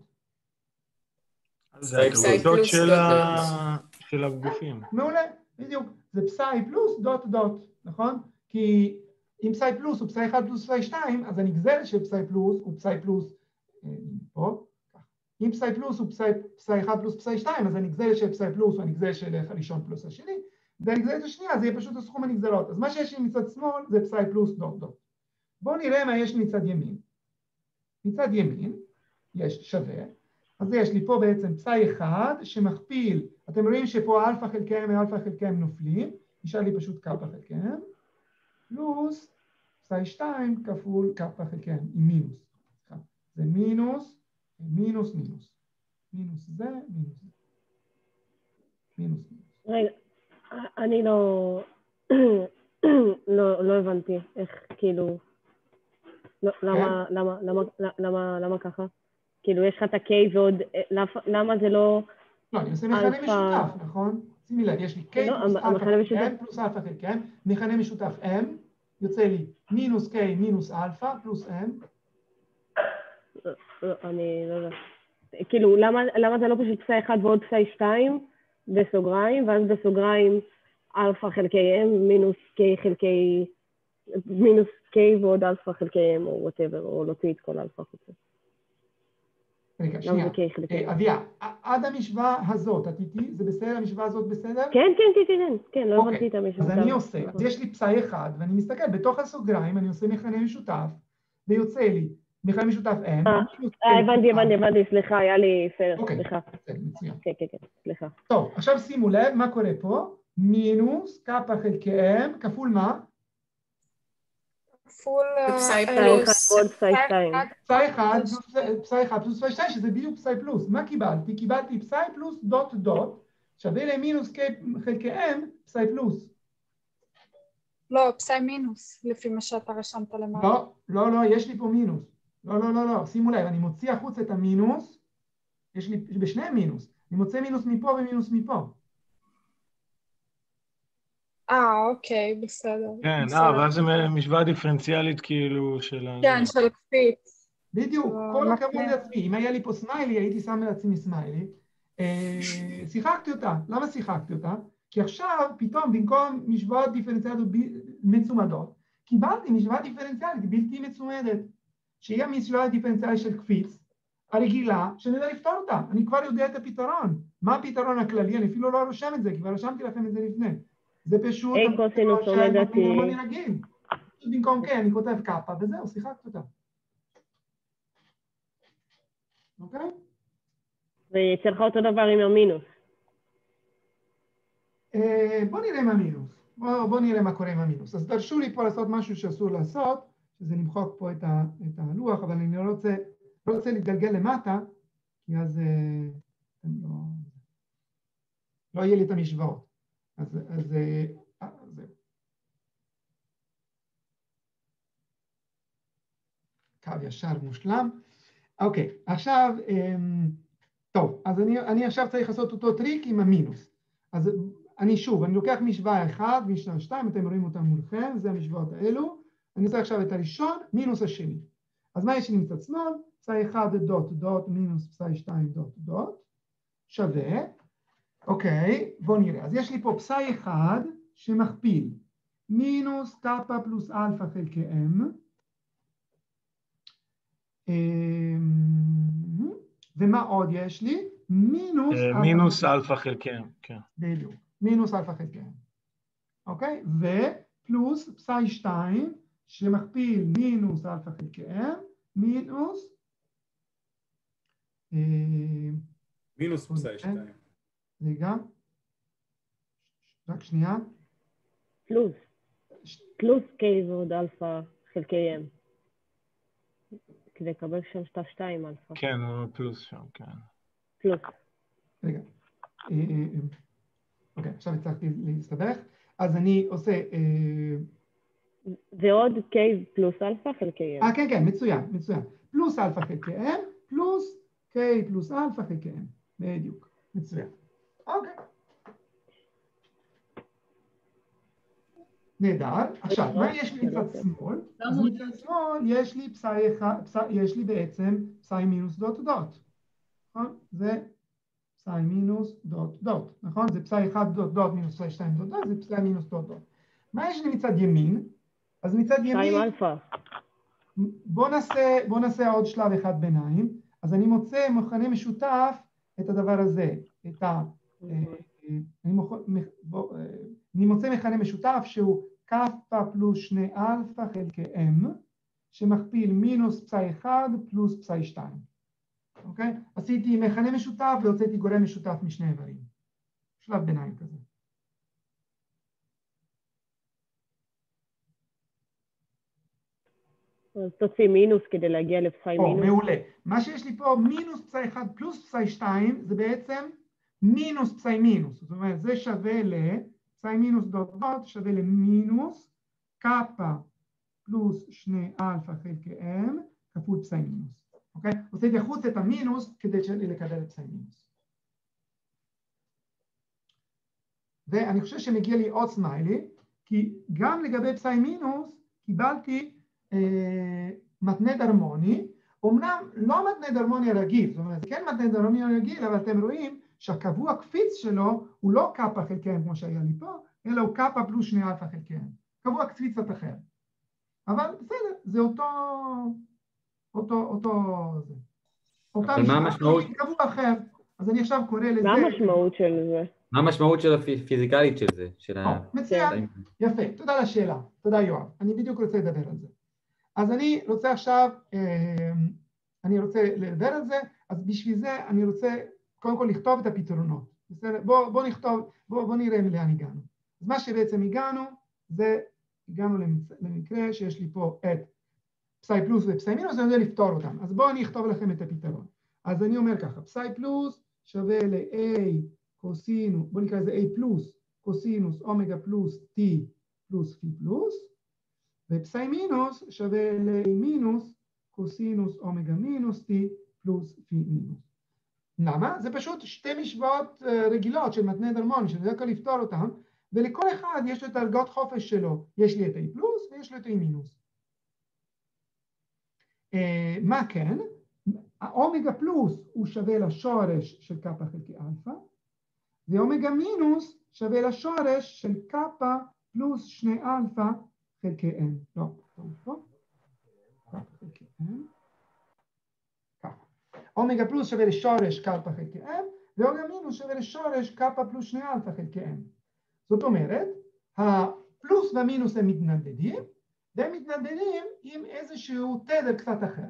זה התעודות של הגופים. מעולה, בדיוק. זה פסאי פלוס דוט דוט, נכון? כי אם פסאי פלוס הוא פסאי אחד פלוס פסאי שתיים, אז הנגזרת של פסאי פלוס הוא פסאי פלוס פה. אם פסאי פלוס הוא פסאי אחד פלוס פסאי שתיים, אז הנגזרת של פסאי פלוס הוא הנגזרת של הראשון פלוס השני, והנגזרת השנייה זה יהיה פשוט הסכום הנגזרות. אז מה שיש לי מצד שמאל זה פסאי פלוס דוט דוט. בואו נראה מה יש לי מצד ימין. מצד ימין יש שווה, אז יש לי פה בעצם פסאי אחד שמכפיל, אתם רואים שפה אלפא חלקיהם ואלפא חלקיהם נופלים, נשאר לי פשוט קפא חלקיהם, פלוס פסאי שתיים כפול קפא חלקיהם עם מינוס. זה מינוס, מינוס, מינוס. מינוס זה, מינוס זה. מינוס, מינוס. רגע, אני לא, לא, לא הבנתי איך כאילו... למה, למה, למה, למה, למה ככה? כאילו, יש לך את ה-K ועוד, למה זה לא... לא, אני עושה מכנה משותף, נכון? שימי לב, יש לי K פלוס אלפא חלקיהם פלוס אלפא חלקיהם, מכנה משותף M, יוצא לי מינוס K מינוס אלפא פלוס M. אני לא יודעת. כאילו, למה זה לא פשוט פסאי אחד ועוד פסאי שתיים בסוגריים, ואז בסוגריים אלפא חלקי M מינוס K חלקי... מינוס K ועוד אלפא חלקיהם, או whatever, או להוציא את כל אלפא חלקיהם. רגע, שנייה. אביה, עד המשוואה הזאת, את איתי? זה בסדר? המשוואה הזאת בסדר? כן, כן, כן, כן, כן, לא הבנתי את המשוואה. אז אני עושה, אז יש לי פסאי אחד, ואני מסתכל בתוך הסוגריים, אני עושה מכנה משותף, ויוצא לי מכנה משותף M. אה, הבנתי, הבנתי, הבנתי, סליחה, היה לי פרק, סליחה. אוקיי, מצוין. כן, כן, כן, סליחה. טוב, עכשיו שימו לב, מה קורה פה? מינוס קפא חלקיהם, כפול מה? כפול פסאי פלוס. פסאי שתיים. פסאי אחד פלוס פסאי שתיים, שזה בדיוק פסאי פלוס. מה קיבלתי? קיבלתי פסאי פלוס דוט דוט, שווה למינוס חלקי M, פסאי פלוס. לא, פסאי מינוס, לפי מה שאתה רשמת למעלה. לא, לא, לא, יש לי פה מינוס. לא, לא, לא, לא, שימו לב, אני מוציא החוץ את המינוס, יש לי בשניהם מינוס. אני מוצא מינוס מפה ומינוס מפה. אה, אוקיי, בסדר. כן, אה, ואז זה משוואה דיפרנציאלית כאילו של... כן, של קפיץ. בדיוק, כל הכבוד לעצמי. אם היה לי פה סמיילי, הייתי שם לעצמי סמיילי. שיחקתי אותה. למה שיחקתי אותה? כי עכשיו, פתאום, במקום משוואות דיפרנציאליות מצומדות, קיבלתי משוואה דיפרנציאלית בלתי מצומדת, שהיא המשוואה דיפרנציאלית של קפיץ, הרגילה, שאני יודע לפתור אותה. אני כבר יודע את הפתרון. מה הפתרון הכללי? אני אפילו לא רושם את זה, כי כבר רשמתי לכם את זה לפני. זה פשוט... A קוסינוס אומגה T. במקום כן, אני כותב קאפה, וזהו, שיחקת אותה. אוקיי? ויצא לך אותו דבר עם המינוס. בוא נראה עם המינוס. בוא נראה מה קורה עם המינוס. אז תרשו לי פה לעשות משהו שאסור לעשות, שזה למחוק פה את הלוח, אבל אני לא רוצה, לא רוצה להתגלגל למטה, כי אז לא יהיה לי את המשוואות. אז, אז, זה. קו ישר מושלם. אוקיי, עכשיו, טוב, אז אני, אני עכשיו צריך לעשות אותו טריק עם המינוס. אז אני שוב, אני לוקח משוואה אחת, משוואה שתיים, אתם רואים אותם מולכם, זה המשוואות האלו. אני עושה עכשיו את הראשון, מינוס השני. אז מה יש לי מצד שמאל? פסאי אחד דוט דוט מינוס פסאי שתיים דוט דוט, שווה. אוקיי, בואו נראה. אז יש לי פה פסאי אחד שמכפיל מינוס קאפה פלוס אלפא חלקי M, ומה עוד יש לי? מינוס אלפא. מינוס אלפא חלקיהם, כן. בדיוק, מינוס אלפא חלקיהם. אוקיי? ופלוס פסאי שתיים, שמכפיל מינוס אלפא חלקיהם, מינוס... מינוס פסאי שתיים. רגע. רק שנייה. פלוס. פלוס K ועוד אלפא חלקי M. כדי לקבל שם שטף שתיים אלפא. כן, פלוס שם, כן. פלוס. רגע. אוקיי, עכשיו הצלחתי להסתבך. אז אני עושה... זה עוד K פלוס אלפא חלקי M. אה, כן, כן, מצוין, מצוין. פלוס אלפא חלקי M, פלוס K פלוס אלפא חלקי M. בדיוק, מצוין. אוקיי. נהדר. עכשיו, מה יש לי מצד שמאל? אז מצד שמאל יש לי פסאי אחד, יש לי בעצם פסאי מינוס דוט דוט. נכון? זה פסאי מינוס דוט דוט. נכון? זה פסאי אחד דוט דוט מינוס פסאי שתיים דוט דוט, זה פסאי מינוס דוט דוט. מה יש לי מצד ימין? אז מצד ימין... שתיים אלפא. בוא נעשה, בוא נעשה עוד שלב אחד ביניים. אז אני מוצא מכנה משותף את הדבר הזה, את ה... אני, מוכ... בוא... אני מוצא מכנה משותף שהוא קפא פלוס שני אלפא חלקי M, שמכפיל מינוס פסאי אחד פלוס פסאי שתיים. אוקיי? עשיתי מכנה משותף והוצאתי גורם משותף משני איברים. שלב ביניים כזה. אז תוציא מינוס כדי להגיע לפסאי או, מינוס. מעולה. מה שיש לי פה, מינוס פסאי אחד פלוס פסאי שתיים, זה בעצם מינוס פסאי מינוס. זאת אומרת, זה שווה ל... פסאי מינוס דוט דוט שווה למינוס קפא פלוס שני אלפא חלקי M כפול פסאי מינוס. אוקיי? עושיתי החוץ את המינוס כדי לקבל את פסאי מינוס. ואני חושב שמגיע לי עוד סמיילי, כי גם לגבי פסאי מינוס קיבלתי אה, מתנה דרמוני, אמנם לא מתנה דרמוני רגיל, זאת אומרת, כן מתנה דרמוני רגיל, אבל אתם רואים שהקבוע קפיץ שלו הוא לא קפא חלקיהם כמו שהיה לי פה, אלא הוא קפא פלוס שני אלפא חלקיהם. קבוע קפיץ קצת אחר. אבל בסדר, זה אותו, אותו, אותו, זה. אותה אבל מה המשמעות? קבוע אחר. אז אני עכשיו קורא לזה... מה המשמעות של זה? מה המשמעות של הפיזיקלית של זה? של ה... מצוין, יפה, תודה לשאלה, תודה יואב, אני בדיוק רוצה לדבר על זה. אז אני רוצה עכשיו, אני רוצה לדבר על זה, אז בשביל זה אני רוצה קודם כל לכתוב את הפתרונות. בסדר? בוא, בוא נכתוב, בוא, בוא נראה לאן הגענו. אז מה שבעצם הגענו, זה הגענו למצ... למקרה שיש לי פה את פסאי פלוס ופסאי מינוס, אני יודע לפתור אותם. אז בואו אני אכתוב לכם את הפתרון. אז אני אומר ככה, פסאי פלוס שווה ל-A קוסינוס, בואו נקרא לזה A פלוס, קוסינוס אומגה פלוס T פלוס פי פלוס, ופסאי מינוס שווה ל-A מינוס, קוסינוס אומגה מינוס T פלוס פי מינוס. למה? זה פשוט שתי משוואות רגילות של מתנה דרמוני, שאני יודע כאן לפתור אותם, ולכל אחד יש לו את דרגות חופש שלו. יש לי את A פלוס ויש לו את A מינוס. מה כן? האומגה פלוס הוא שווה לשורש של קפא חלקי אלפא, ואומגה מינוס שווה לשורש של קפא פלוס שני אלפא חלקי N. לא, טוב, טוב. קפא חלקי N. אומגה פלוס שווה לשורש קפא חלקי M, ואומגה מינוס שווה לשורש קפא פלוס שני אלפא חלקי M. זאת אומרת, הפלוס והמינוס הם מתנדדים, והם מתנדדים עם איזשהו תדר קצת אחר.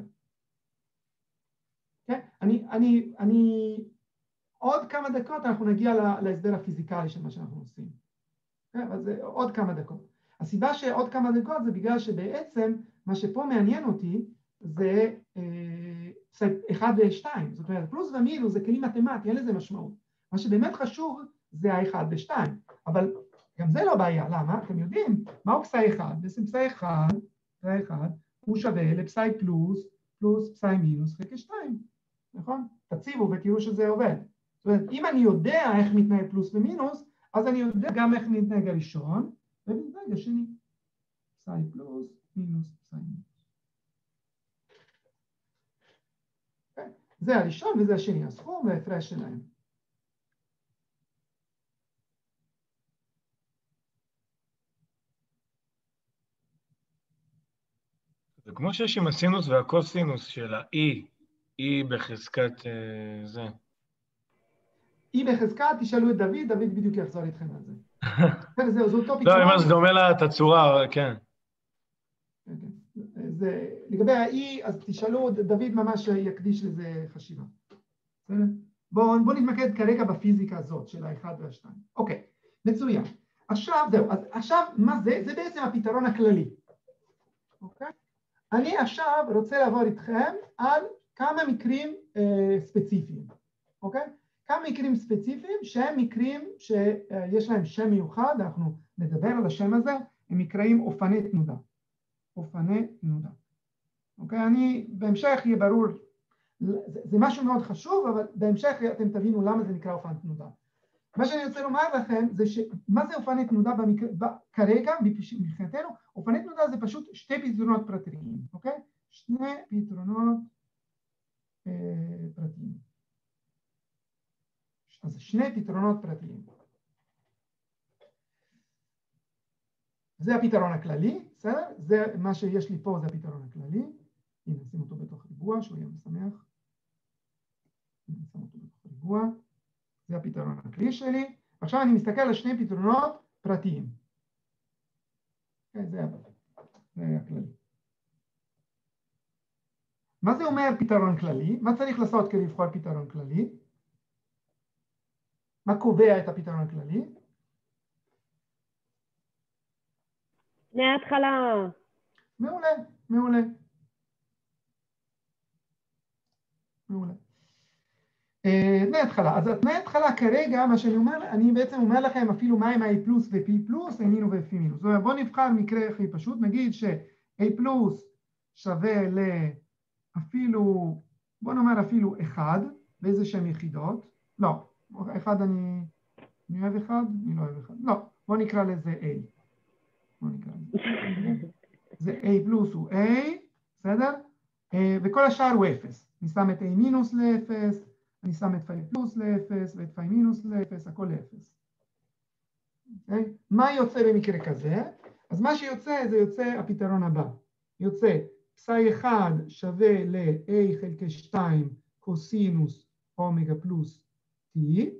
כן? אני, אני, אני, עוד כמה דקות אנחנו נגיע להסבר הפיזיקלי של מה שאנחנו עושים. כן? אבל זה עוד כמה דקות. הסיבה שעוד כמה דקות זה בגלל שבעצם מה שפה מעניין אותי זה אה, אחד ושתיים. זאת אומרת, פלוס ומינוס זה כלים מתמטי, אין לזה משמעות. מה שבאמת חשוב זה האחד ושתיים. אבל גם זה לא בעיה. למה? אתם יודעים, מהו פסאי אחד? בעצם פסאי אחד, פסאי אחד, הוא שווה לפסאי פלוס, פלוס פסאי מינוס חלקי שתיים. נכון? תציבו ותראו שזה עובד. זאת אומרת, אם אני יודע איך מתנהג פלוס ומינוס, אז אני יודע גם איך מתנהג הראשון, ומתנהג השני. פסאי פלוס, מינוס, פסאי מינוס. Okay. זה הראשון וזה השני, הסכום וההפרש שלהם. זה כמו שיש עם הסינוס והקוסינוס של ה-E, E בחזקת uh, זה. אי בחזקה, תשאלו את דוד, דוד בדיוק יחזור איתכם על זה. זהו, זה אותו פתרון. לא, אני אומר, זה דומה לתצורה, כן. זה, לגבי האי, אז תשאלו, דוד ממש יקדיש לזה חשיבה. בואו בוא נתמקד כרגע בפיזיקה הזאת של האחד והשתיים. אוקיי, מצוין. עכשיו, זהו, אז עכשיו, מה זה? זה בעצם הפתרון הכללי. אוקיי? אני עכשיו רוצה לעבור איתכם על כמה מקרים אה, ספציפיים. אוקיי? כמה מקרים ספציפיים שהם מקרים שיש להם שם מיוחד, אנחנו נדבר על השם הזה, הם נקראים אופני תנודה. אופני תנודה. אוקיי? אני, בהמשך יהיה ברור, זה, זה משהו מאוד חשוב, אבל בהמשך אתם תבינו למה זה נקרא אופן תנודה. מה שאני רוצה לומר לכם זה שמה זה אופני תנודה במקרה, כרגע, מבחינתנו, אופני תנודה זה פשוט שתי פתרונות פרטיים, אוקיי? שני פתרונות אה, פרטיים. אז שני פתרונות פרטיים. זה הפתרון הכללי, בסדר? זה מה שיש לי פה, זה הפתרון הכללי. הנה, נשים אותו בתוך ריבוע, שהוא יהיה משמח. הנה, נשים אותו בתוך ריבוע. זה הפתרון הכללי שלי. עכשיו אני מסתכל על שני פתרונות פרטיים. זה הכללי. מה זה אומר פתרון כללי? מה צריך לעשות כדי לבחור פתרון כללי? מה קובע את הפתרון הכללי? מההתחלה. מעולה, מעולה. מעולה. מההתחלה, אז מההתחלה כרגע, מה שאני אומר, אני בעצם אומר לכם אפילו מה עם A פלוס ו-P פלוס, A מינוס ו-P מינוס. זאת אומרת, בואו נבחר מקרה הכי פשוט, נגיד ש-A פלוס שווה לאפילו, בואו נאמר אפילו אחד, באיזה שהם יחידות, לא, אחד אני, אני אוהב אחד, אני לא אוהב אחד, לא, בואו נקרא לזה A. בואו נקרא לזה. זה A פלוס הוא A, בסדר? וכל השאר הוא אפס. אני שם את A מינוס ל-אפס, אני שם את פאי פלוס ל-אפס ואת פאי מינוס ל-אפס, הכל ל-אפס. Okay? מה יוצא במקרה כזה? אז מה שיוצא זה יוצא הפתרון הבא. יוצא פסאי אחד שווה ל-A חלקי שתיים קוסינוס אומגה פלוס T,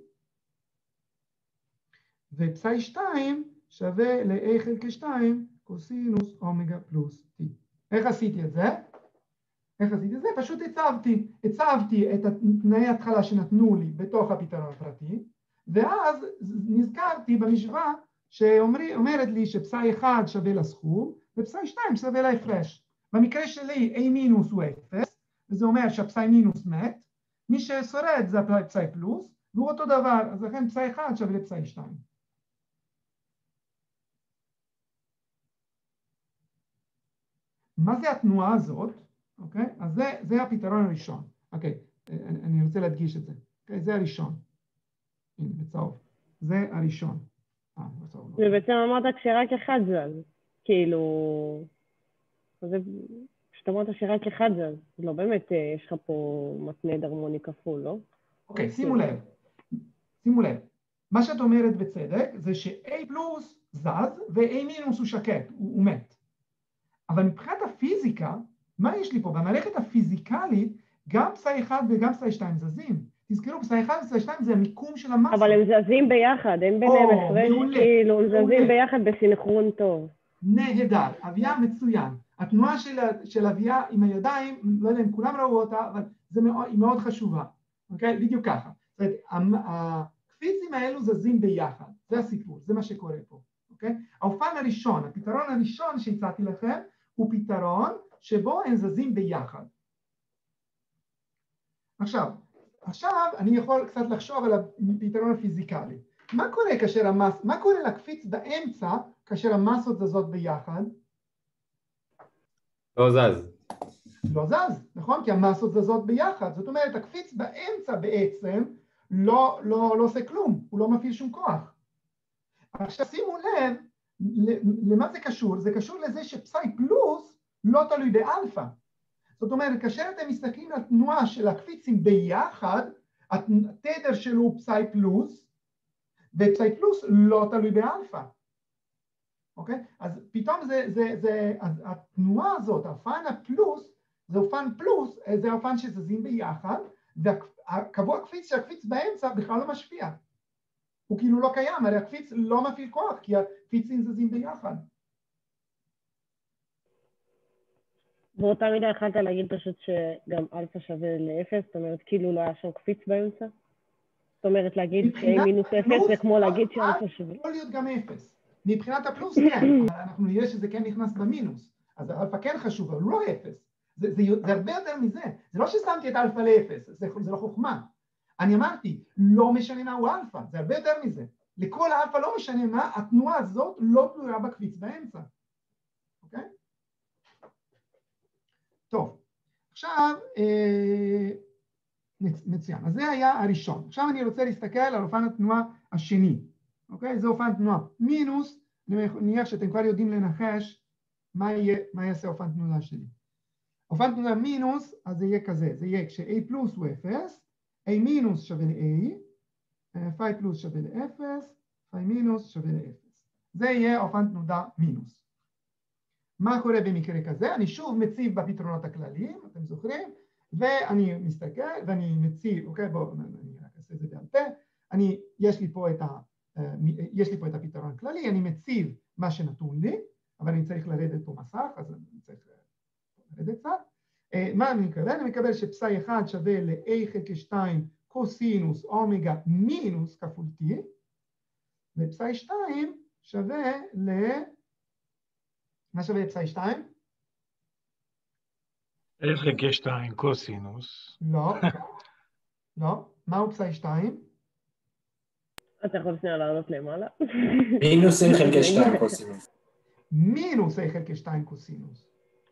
ופסאי שתיים שווה ל-A חלקי שתיים קוסינוס אומגה פלוס T. איך עשיתי את זה? איך עשיתי את זה? פשוט הצבתי, הצבתי את תנאי ההתחלה שנתנו לי בתוך הפתרון הפרטי, ואז נזכרתי במשוואה שאומרת לי שפסאי אחד שווה לסכום, ופסאי שתיים שווה להפרש. במקרה שלי A מינוס הוא אפס, וזה אומר שהפסאי מינוס מת, מי ששורד זה פסאי פלוס, והוא אותו דבר, אז לכן פסאי אחד שווה לפסאי שתיים. מה זה התנועה הזאת? אוקיי? אז זה, זה הפתרון הראשון. אוקיי, אני, אני רוצה להדגיש את זה. אוקיי, זה הראשון. הנה, בצהוב. זה הראשון. אה, בצהוב. ובעצם אמרת שרק אחד זז. כאילו... זה... כשאתה אמרת שרק אחד זז, לא באמת יש לך פה מתנד הרמוני כפול, לא? אוקיי, שימו לב. שימו לב. מה שאת אומרת בצדק זה ש-A פלוס זז ו-A מינוס הוא שקט, הוא, הוא מת. אבל מבחינת הפיזיקה, מה יש לי פה? במערכת הפיזיקלית, גם פסאי אחד וגם פסאי שתיים זזים. תזכרו, פסאי אחד ופסאי שתיים זה המיקום של המסה. אבל הם זזים ביחד, הם ביניהם הפרש, כאילו, הם זזים ביחד בסינכרון טוב. נהדר, אביה מצוין. התנועה של, של אביה עם הידיים, לא יודע אם כולם ראו אותה, אבל זה מאוד, היא מאוד חשובה. אוקיי? בדיוק ככה. זאת אומרת, הקפיצים האלו זזים ביחד. זה הסיפור, זה מה שקורה פה. אוקיי? האופן הראשון, הפתרון הראשון שהצעתי לכם, הוא פתרון שבו הם זזים ביחד. עכשיו, עכשיו אני יכול קצת לחשוב על הפתרון הפיזיקלי. מה קורה כאשר המס, מה קורה לקפיץ באמצע כאשר המסות זזות ביחד? לא זז. לא זז, נכון? כי המסות זזות ביחד. זאת אומרת, הקפיץ באמצע בעצם לא, לא, לא עושה כלום, הוא לא מפעיל שום כוח. עכשיו שימו לב, למה זה קשור? זה קשור לזה שפסאי פלוס לא תלוי באלפא. זאת אומרת, כאשר אתם מסתכלים על תנועה של הקפיצים ביחד, התדר שלו הוא פסאי פלוס, ופסאי פלוס לא תלוי באלפא. אוקיי? אז פתאום זה, זה, זה, התנועה הזאת, האופן הפלוס, זה אופן פלוס, זה האופן שזזים ביחד, והקבוע הקפיץ שהקפיץ באמצע בכלל לא משפיע. הוא כאילו לא קיים, הרי הקפיץ לא מפעיל כוח, כי הקפיצים זזים ביחד. באותה מידה יכולת להגיד פשוט שגם אלפא שווה לאפס, זאת אומרת, כאילו לא היה שם קפיץ באמצע? זאת אומרת, להגיד A מינוס אפס זה כמו להגיד שאלפא שווה. יכול להיות גם אפס. מבחינת הפלוס כן, אבל אנחנו נראה שזה כן נכנס במינוס. אז אלפא כן חשוב, אבל לא אפס. זה, זה, זה הרבה יותר מזה. זה לא ששמתי את אלפא לאפס, זה, זה לא חוכמה. אני אמרתי, לא משנה מה הוא אלפא, זה הרבה יותר מזה. לכל האלפא לא משנה מה, התנועה הזאת לא תלויה בקפיץ באמצע. אוקיי? טוב, עכשיו, אה, מצוין. אז זה היה הראשון. עכשיו אני רוצה להסתכל על אופן התנועה השני. אוקיי? זה אופן תנועה מינוס, אני מניח שאתם כבר יודעים לנחש מה יהיה, מה יעשה אופן תנועה שלי. אופן תנועה מינוס, אז זה יהיה כזה, זה יהיה כש-A פלוס הוא אפס, A מינוס שווה ל-A, פאי פלוס שווה ל-אפס, פאי מינוס שווה ל-אפס. זה יהיה אופן תנועה מינוס. מה קורה במקרה כזה? אני שוב מציב בפתרונות הכלליים, אתם זוכרים? ואני מסתכל, ואני מציב, אוקיי, בואו, אני רק אעשה את זה בעל פה, אני, יש לי פה את ה, יש לי פה את הפתרון הכללי, אני מציב מה שנתון לי, אבל אני צריך לרדת פה מסך, אז אני צריך לרדת קצת. מה אני מקבל? אני מקבל שפסאי אחד שווה ל-A חלקי שתיים קוסינוס אומגה מינוס כפול T, ופסאי שתיים שווה ל... מה שווה פסאי שתיים? A חלקי שתיים קוסינוס. לא, לא. מהו פסאי שתיים? אתה יכול שנייה לענות למעלה? מינוס A חלקי שתיים קוסינוס. מינוס A חלקי שתיים קוסינוס.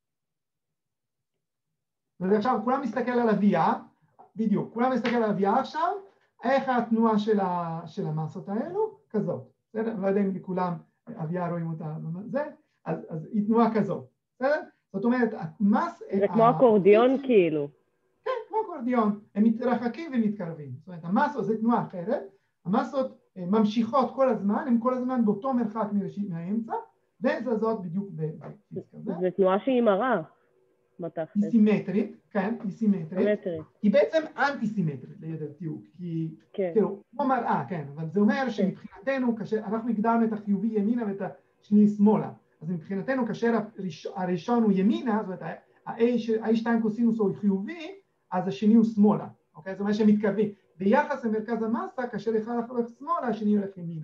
ועכשיו כולם מסתכל על הוויה, בדיוק, כולם מסתכל על הוויה עכשיו, איך התנועה של המסות האלו? כזאת. בסדר? לא יודע אם לכולם הוויה רואים אותה, זה, אז היא תנועה כזאת. בסדר? זאת אומרת, המס... זה כמו אקורדיון כאילו. כן, כמו אקורדיון. הם מתרחקים ומתקרבים. זאת אומרת, המסות זה תנועה אחרת, המסות ממשיכות כל הזמן, הן כל הזמן באותו מרחק מראשית מהאמצע, וזזות בדיוק בקפיץ כזה. זו תנועה שהיא מראה. היא סימטרית, כן, היא סימטרית. היא בעצם אנטי-סימטרית ליתר תיאור, כי כאילו, כמו מראה, כן, אבל זה אומר שמבחינתנו, אנחנו הגדרנו את החיובי ימינה ואת השני שמאלה, אז מבחינתנו כאשר הראשון הוא ימינה, זאת אומרת, ה-A שתיים קוסינוס הוא חיובי, אז השני הוא שמאלה, אוקיי? זאת אומרת שהם מתקרבים. ביחס למרכז המסה, כאשר אחד הולך שמאלה, השני הולך ימינה.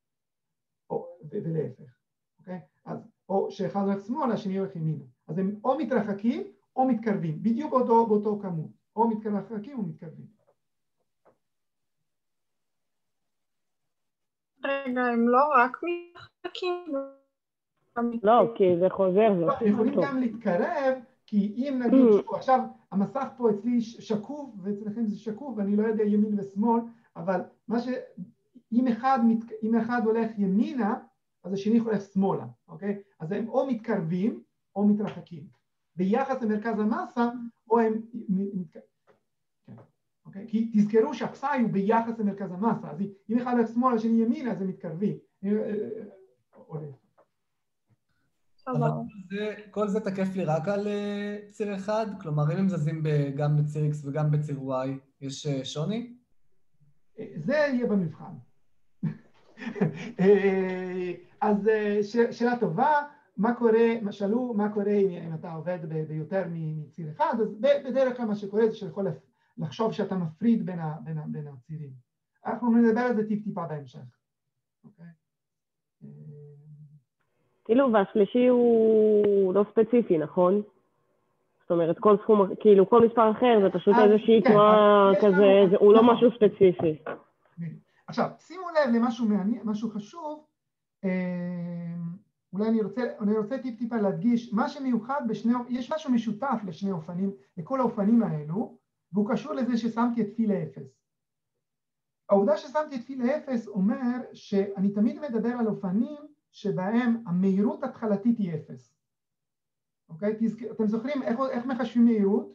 ולהפך, אוקיי? אז, או שאחד הולך שמאלה, השני הולך ימינה. אז הם או מתרחקים או מתקרבים, בדיוק באותו, באותו כמות. או מתרחקים או מתקרבים. רגע, הם לא רק מתרחקים? לא, כי זה חוזר. הם יכולים גם להתקרב, כי אם נגיד, עכשיו המסך פה אצלי שקוף, ואצלכם זה שקוף, ואני לא יודע ימין ושמאל, אבל מה ש... אם אחד, אם אחד הולך ימינה, אז השני הולך שמאלה, אוקיי? אז הם או מתקרבים, או מתרחקים. ביחס למרכז המסה, או הם מתקרבים. אוקיי? כי תזכרו שהפסאי הוא ביחס למרכז המסה, אז אם אחד הולך שמאלה, השני ימינה, אז הם מתקרבים. אבל כל זה תקף לי רק על ציר אחד? כלומר, אם הם זזים גם בציר X וגם בציר Y, יש שוני? זה יהיה במבחן. אז שאלה טובה, מה קורה, שאלו מה קורה אם אתה עובד ביותר מציר אחד, אז בדרך כלל מה שקורה זה שיכול לחשוב שאתה מפריד בין הצירים. אנחנו נדבר על זה טיפ-טיפה בהמשך. אוקיי? כאילו, והשלישי הוא לא ספציפי, נכון? זאת אומרת, כל סכום, כאילו, כל מספר אחר זה פשוט איזושהי תנועה כזה, הוא לא משהו ספציפי. עכשיו, שימו לב למשהו מעניין, משהו חשוב, אולי אני רוצה, אני רוצה טיפ-טיפה להדגיש, מה שמיוחד בשני, יש משהו משותף לשני אופנים, לכל האופנים האלו, והוא קשור לזה ששמתי את פי לאפס. העובדה ששמתי את פי לאפס אומר שאני תמיד מדבר על אופנים שבהם המהירות התחלתית היא אפס. אוקיי? אתם זוכרים איך, איך מחשבים מהירות?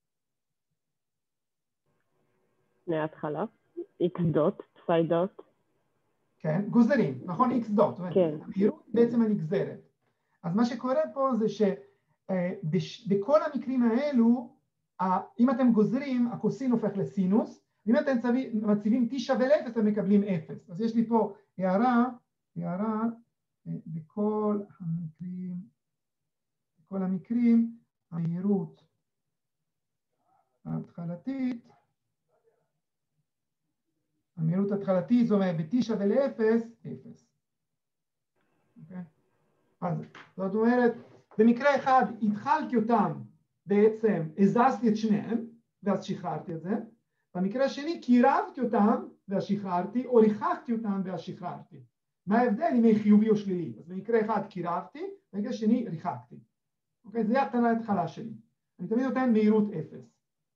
מההתחלה, x דוט, פאי דוט. כן, גוזרים, נכון? x דוט. כן. המהירות בעצם הנגזרת. אז מה שקורה פה זה שבכל המקרים האלו, אם אתם גוזרים, הקוסין הופך לסינוס, ואם אתם מציבים t שווה ל-אפס, אתם מקבלים אפס. אז יש לי פה הערה, הערה בכל המקרים, בכל המקרים, המהירות ההתחלתית, המהירות ההתחלתית, זאת אומרת, ב-t שווה ל-אפס, אפס. אוקיי? אז זאת אומרת, במקרה אחד התחלתי אותם, בעצם הזזתי את שניהם, ואז שחררתי את זה. במקרה השני, קירבתי אותם, ואז שחררתי, או ריחקתי אותם, ואז שחררתי. מה ההבדל אם היא חיובי או שלילי? אז במקרה אחד קירבתי, במקרה שני ריחקתי. אוקיי? זה התנאי ההתחלה שלי. אני תמיד נותן מהירות אפס.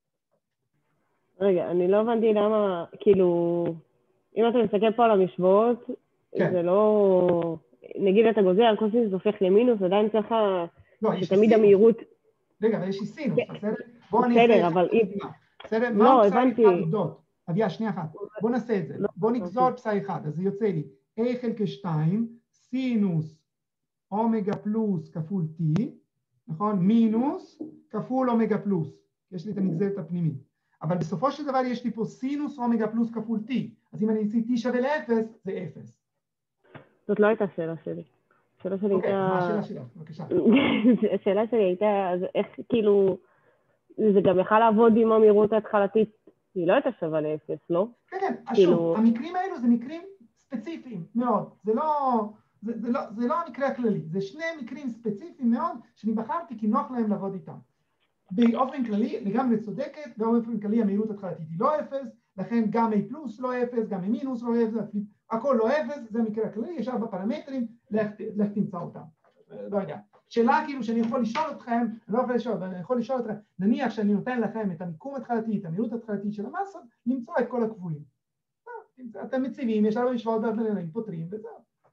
רגע, אני לא הבנתי למה, כאילו, אם אתה מסתכל פה על המשוואות, כן. זה לא... נגיד אתה גוזר, קוסינוס הופך למינוס, עדיין צריך שתמיד המהירות... רגע, אבל יש לי סינוס, בסדר? בואו אני אעשה... בסדר, אבל אם... בסדר? לא, הבנתי. אביה, שנייה אחת. בואו נעשה את זה. בואו נגזור פסאי אחד, אז זה יוצא לי a חלקי שתיים, סינוס אומגה פלוס כפול t, נכון? מינוס כפול אומגה פלוס. יש לי את הנגזרת הפנימית. אבל בסופו של דבר יש לי פה סינוס אומגה פלוס כפול t. אז אם אני אעשה t שווה ל-אפס, זה אפס. זאת לא הייתה שאלה שלי. השאלה שלי הייתה... אוקיי, מה השאלה שלך? בבקשה. השאלה שלי הייתה, איך כאילו, זה גם יכל לעבוד עם המהירות ההתחלתית, היא לא הייתה שווה לאפס, לא? כן, כן, שוב, המקרים האלו זה מקרים ספציפיים מאוד. זה לא, זה לא, זה לא המקרה הכללי, זה שני מקרים ספציפיים מאוד, שאני בחרתי כי נוח להם לעבוד איתם. באופן כללי, לגמרי צודקת, באופן כללי המהירות ההתחלתית היא לא אפס, לכן גם A פלוס לא אפס, גם A מינוס לא אפס, הכל לא אפס, זה המקרה הכללי, יש ארבע פרמטרים, לך תמצא אותם. לא יודע. שאלה כאילו שאני יכול לשאול אתכם, אני לא יכול לשאול, אבל אני יכול לשאול אתכם, נניח שאני נותן לכם את המיקום ההתחלתי, את המהירות ההתחלתית של המסות, למצוא את כל הקבועים. אתם מציבים, יש ארבע משוואות בארבע פותרים, וזהו.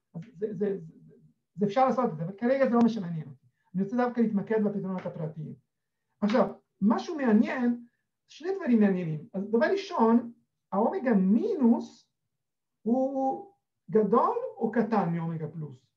זה אפשר לעשות את זה, אבל כרגע זה לא משמעניין אותי. אני רוצה דווקא להתמקד בפתרונות הפרטיים. עכשיו, משהו מעניין, שני דברים מעניינים. אז דבר ראשון, האומגה מינוס הוא גדול או קטן מאומגה פלוס?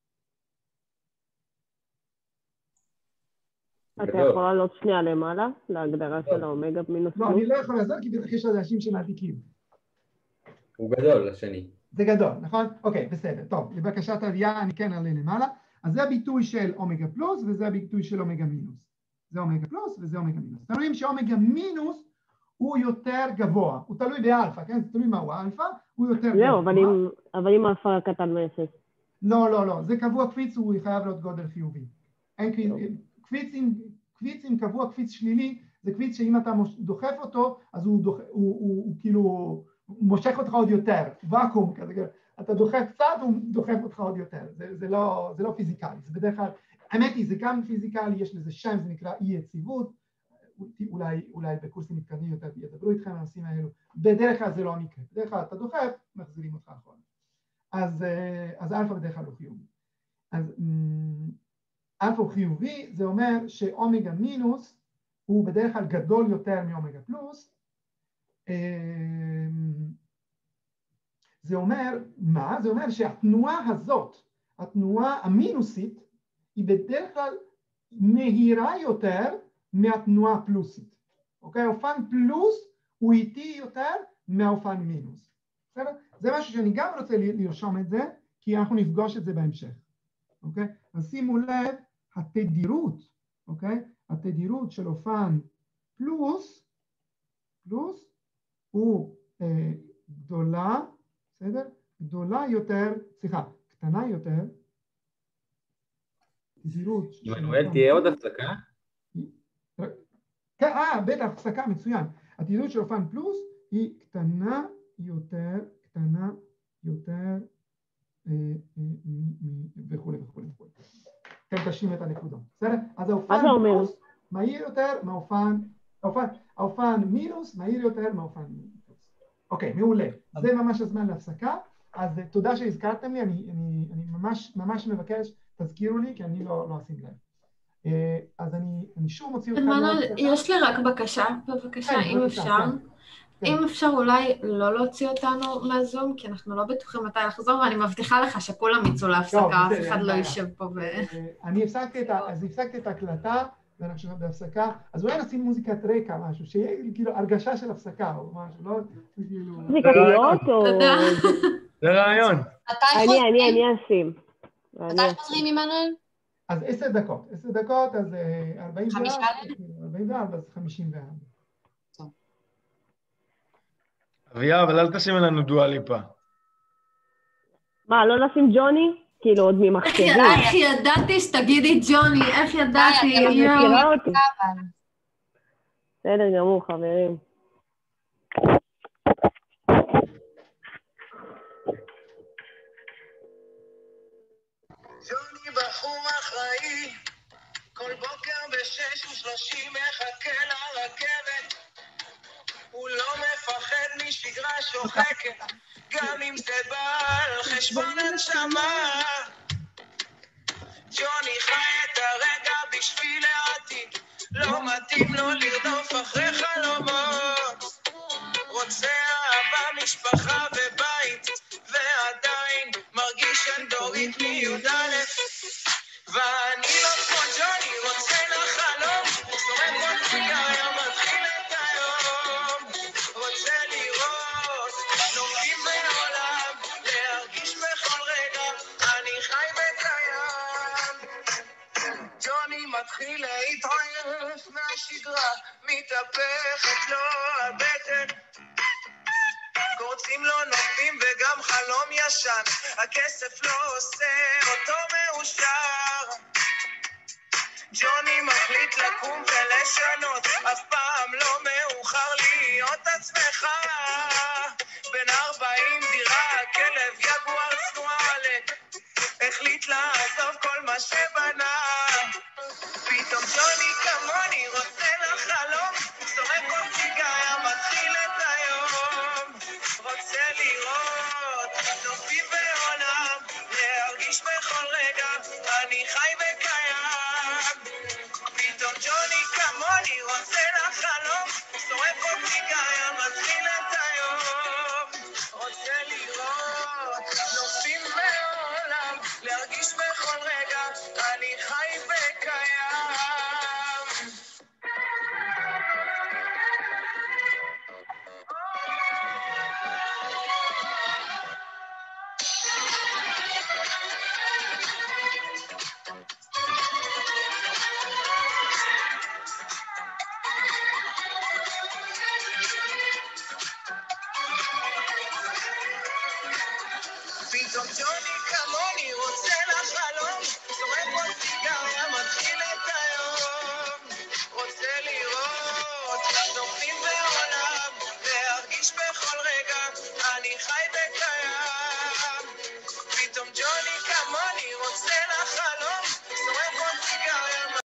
אתה יכול לעלות שנייה למעלה, להגדרה של האומגה מינוס פלוס? לא, אני לא יכול לעזור, כי בטח יש אנשים שמעתיקים. הוא גדול, השני. זה גדול, נכון? אוקיי, בסדר. טוב, לבקשת עלייה אני כן אעלה למעלה. אז זה הביטוי של אומגה פלוס, וזה הביטוי של אומגה מינוס. זה אומגה פלוס וזה אומגה מינוס. אתם רואים שאומגה מינוס הוא יותר גבוה, הוא תלוי באלפא, כן? זה תלוי מהו האלפא, הוא יותר גבוה. זהו, אבל אם האלפא קטן מאפס. לא, לא, לא, זה קבוע קפיץ, הוא חייב להיות גודל חיובי. קפיץ עם קבוע קפיץ שלילי, זה קפיץ שאם אתה דוחף אותו, אז הוא כאילו מושך אותך עוד יותר, ואקום כזה, אתה דוחף קצת, הוא דוחף אותך עוד יותר. זה לא פיזיקלי, זה בדרך כלל, האמת היא, זה גם פיזיקלי, יש לזה שם, זה נקרא אי יציבות, אולי, אולי בקורסים מתקדמים יותר ידברו איתכם על הנושאים האלו, בדרך כלל זה לא המקרה, בדרך כלל אתה דוחף, מחזירים אותך אחורה. אז, אז אלפא בדרך כלל הוא חיובי. אז אלפא הוא חיובי, זה אומר שאומגה מינוס הוא בדרך כלל גדול יותר מאומגה פלוס. זה אומר, מה? זה אומר שהתנועה הזאת, התנועה המינוסית, היא בדרך כלל מהירה יותר מהתנועה הפלוסית. אוקיי? האופן פלוס הוא איטי יותר מהאופן מינוס. בסדר? זה משהו שאני גם רוצה לרשום את זה, כי אנחנו נפגוש את זה בהמשך. אוקיי? אז שימו לב, התדירות, אוקיי? התדירות של אופן פלוס, פלוס, הוא אה, גדולה, בסדר? גדולה יותר, סליחה, קטנה יותר, תדירות של... עמנואל, תהיה עוד הפסקה? כן, אה, בטח, הפסקה, מצוין. התדירות של אופן פלוס היא קטנה יותר, קטנה יותר, וכו' וכו' וכו'. אתם תשים את הנקודות, בסדר? אז האופן פלוס מהיר יותר מהאופן, האופן מינוס מהיר יותר מהאופן מינוס. אוקיי, מעולה. זה ממש הזמן להפסקה, אז תודה שהזכרתם לי, אני ממש ממש מבקש, תזכירו לי, כי אני לא אשים לב. אז אני שוב מוציא אותך... עמנואל, יש לי רק בקשה, בבקשה, אם אפשר. אם אפשר אולי לא להוציא אותנו מהזום, כי אנחנו לא בטוחים מתי לחזור, ואני מבטיחה לך שכולם יצאו להפסקה, אף אחד לא יישב פה ו... אני הפסקתי את ההקלטה, ואנחנו בהפסקה, אז אולי נשים מוזיקת רקע, משהו, שיהיה כאילו הרגשה של הפסקה או משהו, לא כאילו... מוזיקת להיות או... זה רעיון. אני, אני, אני אשים. מתי חוזרים עמנואל? אז עשר דקות, עשר דקות, אז ארבעים וארבע, אז חמישים וארבע. אביה, אבל אל תשימי לנו דואה ליפה. מה, לא נשים ג'וני? כאילו עוד ממחשבים. איך ידעתי שתגידי ג'וני, איך ידעתי? אני מכירה אותי. בסדר גמור, חברים. ג'וני בחור אחראי, כל בוקר בשש ושלושים מחכה לרכבת, הוא לא מפחד משגרה שוחקת, גם אם זה בא על חשבון הנשמה. ג'וני חי את הרגע בשביל העתיד, לא מתאים לו לרדוף אחרי חלומות, רוצה אהבה, משפחה ובית, ועדיין מרגיש אנדורית מי"א, ואני לא כמו ג'וני, רוצה לחלום, שורף עוד סיגריה, מתחיל את היום, רוצה לראות נופים בעולם, להרגיש בכל רגע, אני חי וקיים. ג'וני מתחיל להתעייף מהשגרה, מתהפכת לו הבטן, קורצים לו נופים וגם חלום ישן, הכסף לא עושה אותו מאושר. ג'וני מחליט לקום ולשנות, אף פעם לא מאוחר להיות עצמך. בן ארבעים דירה, כלב יגואר צנועלק, החליט לעזוב כל מה שבנה. פתאום ג'וני כמו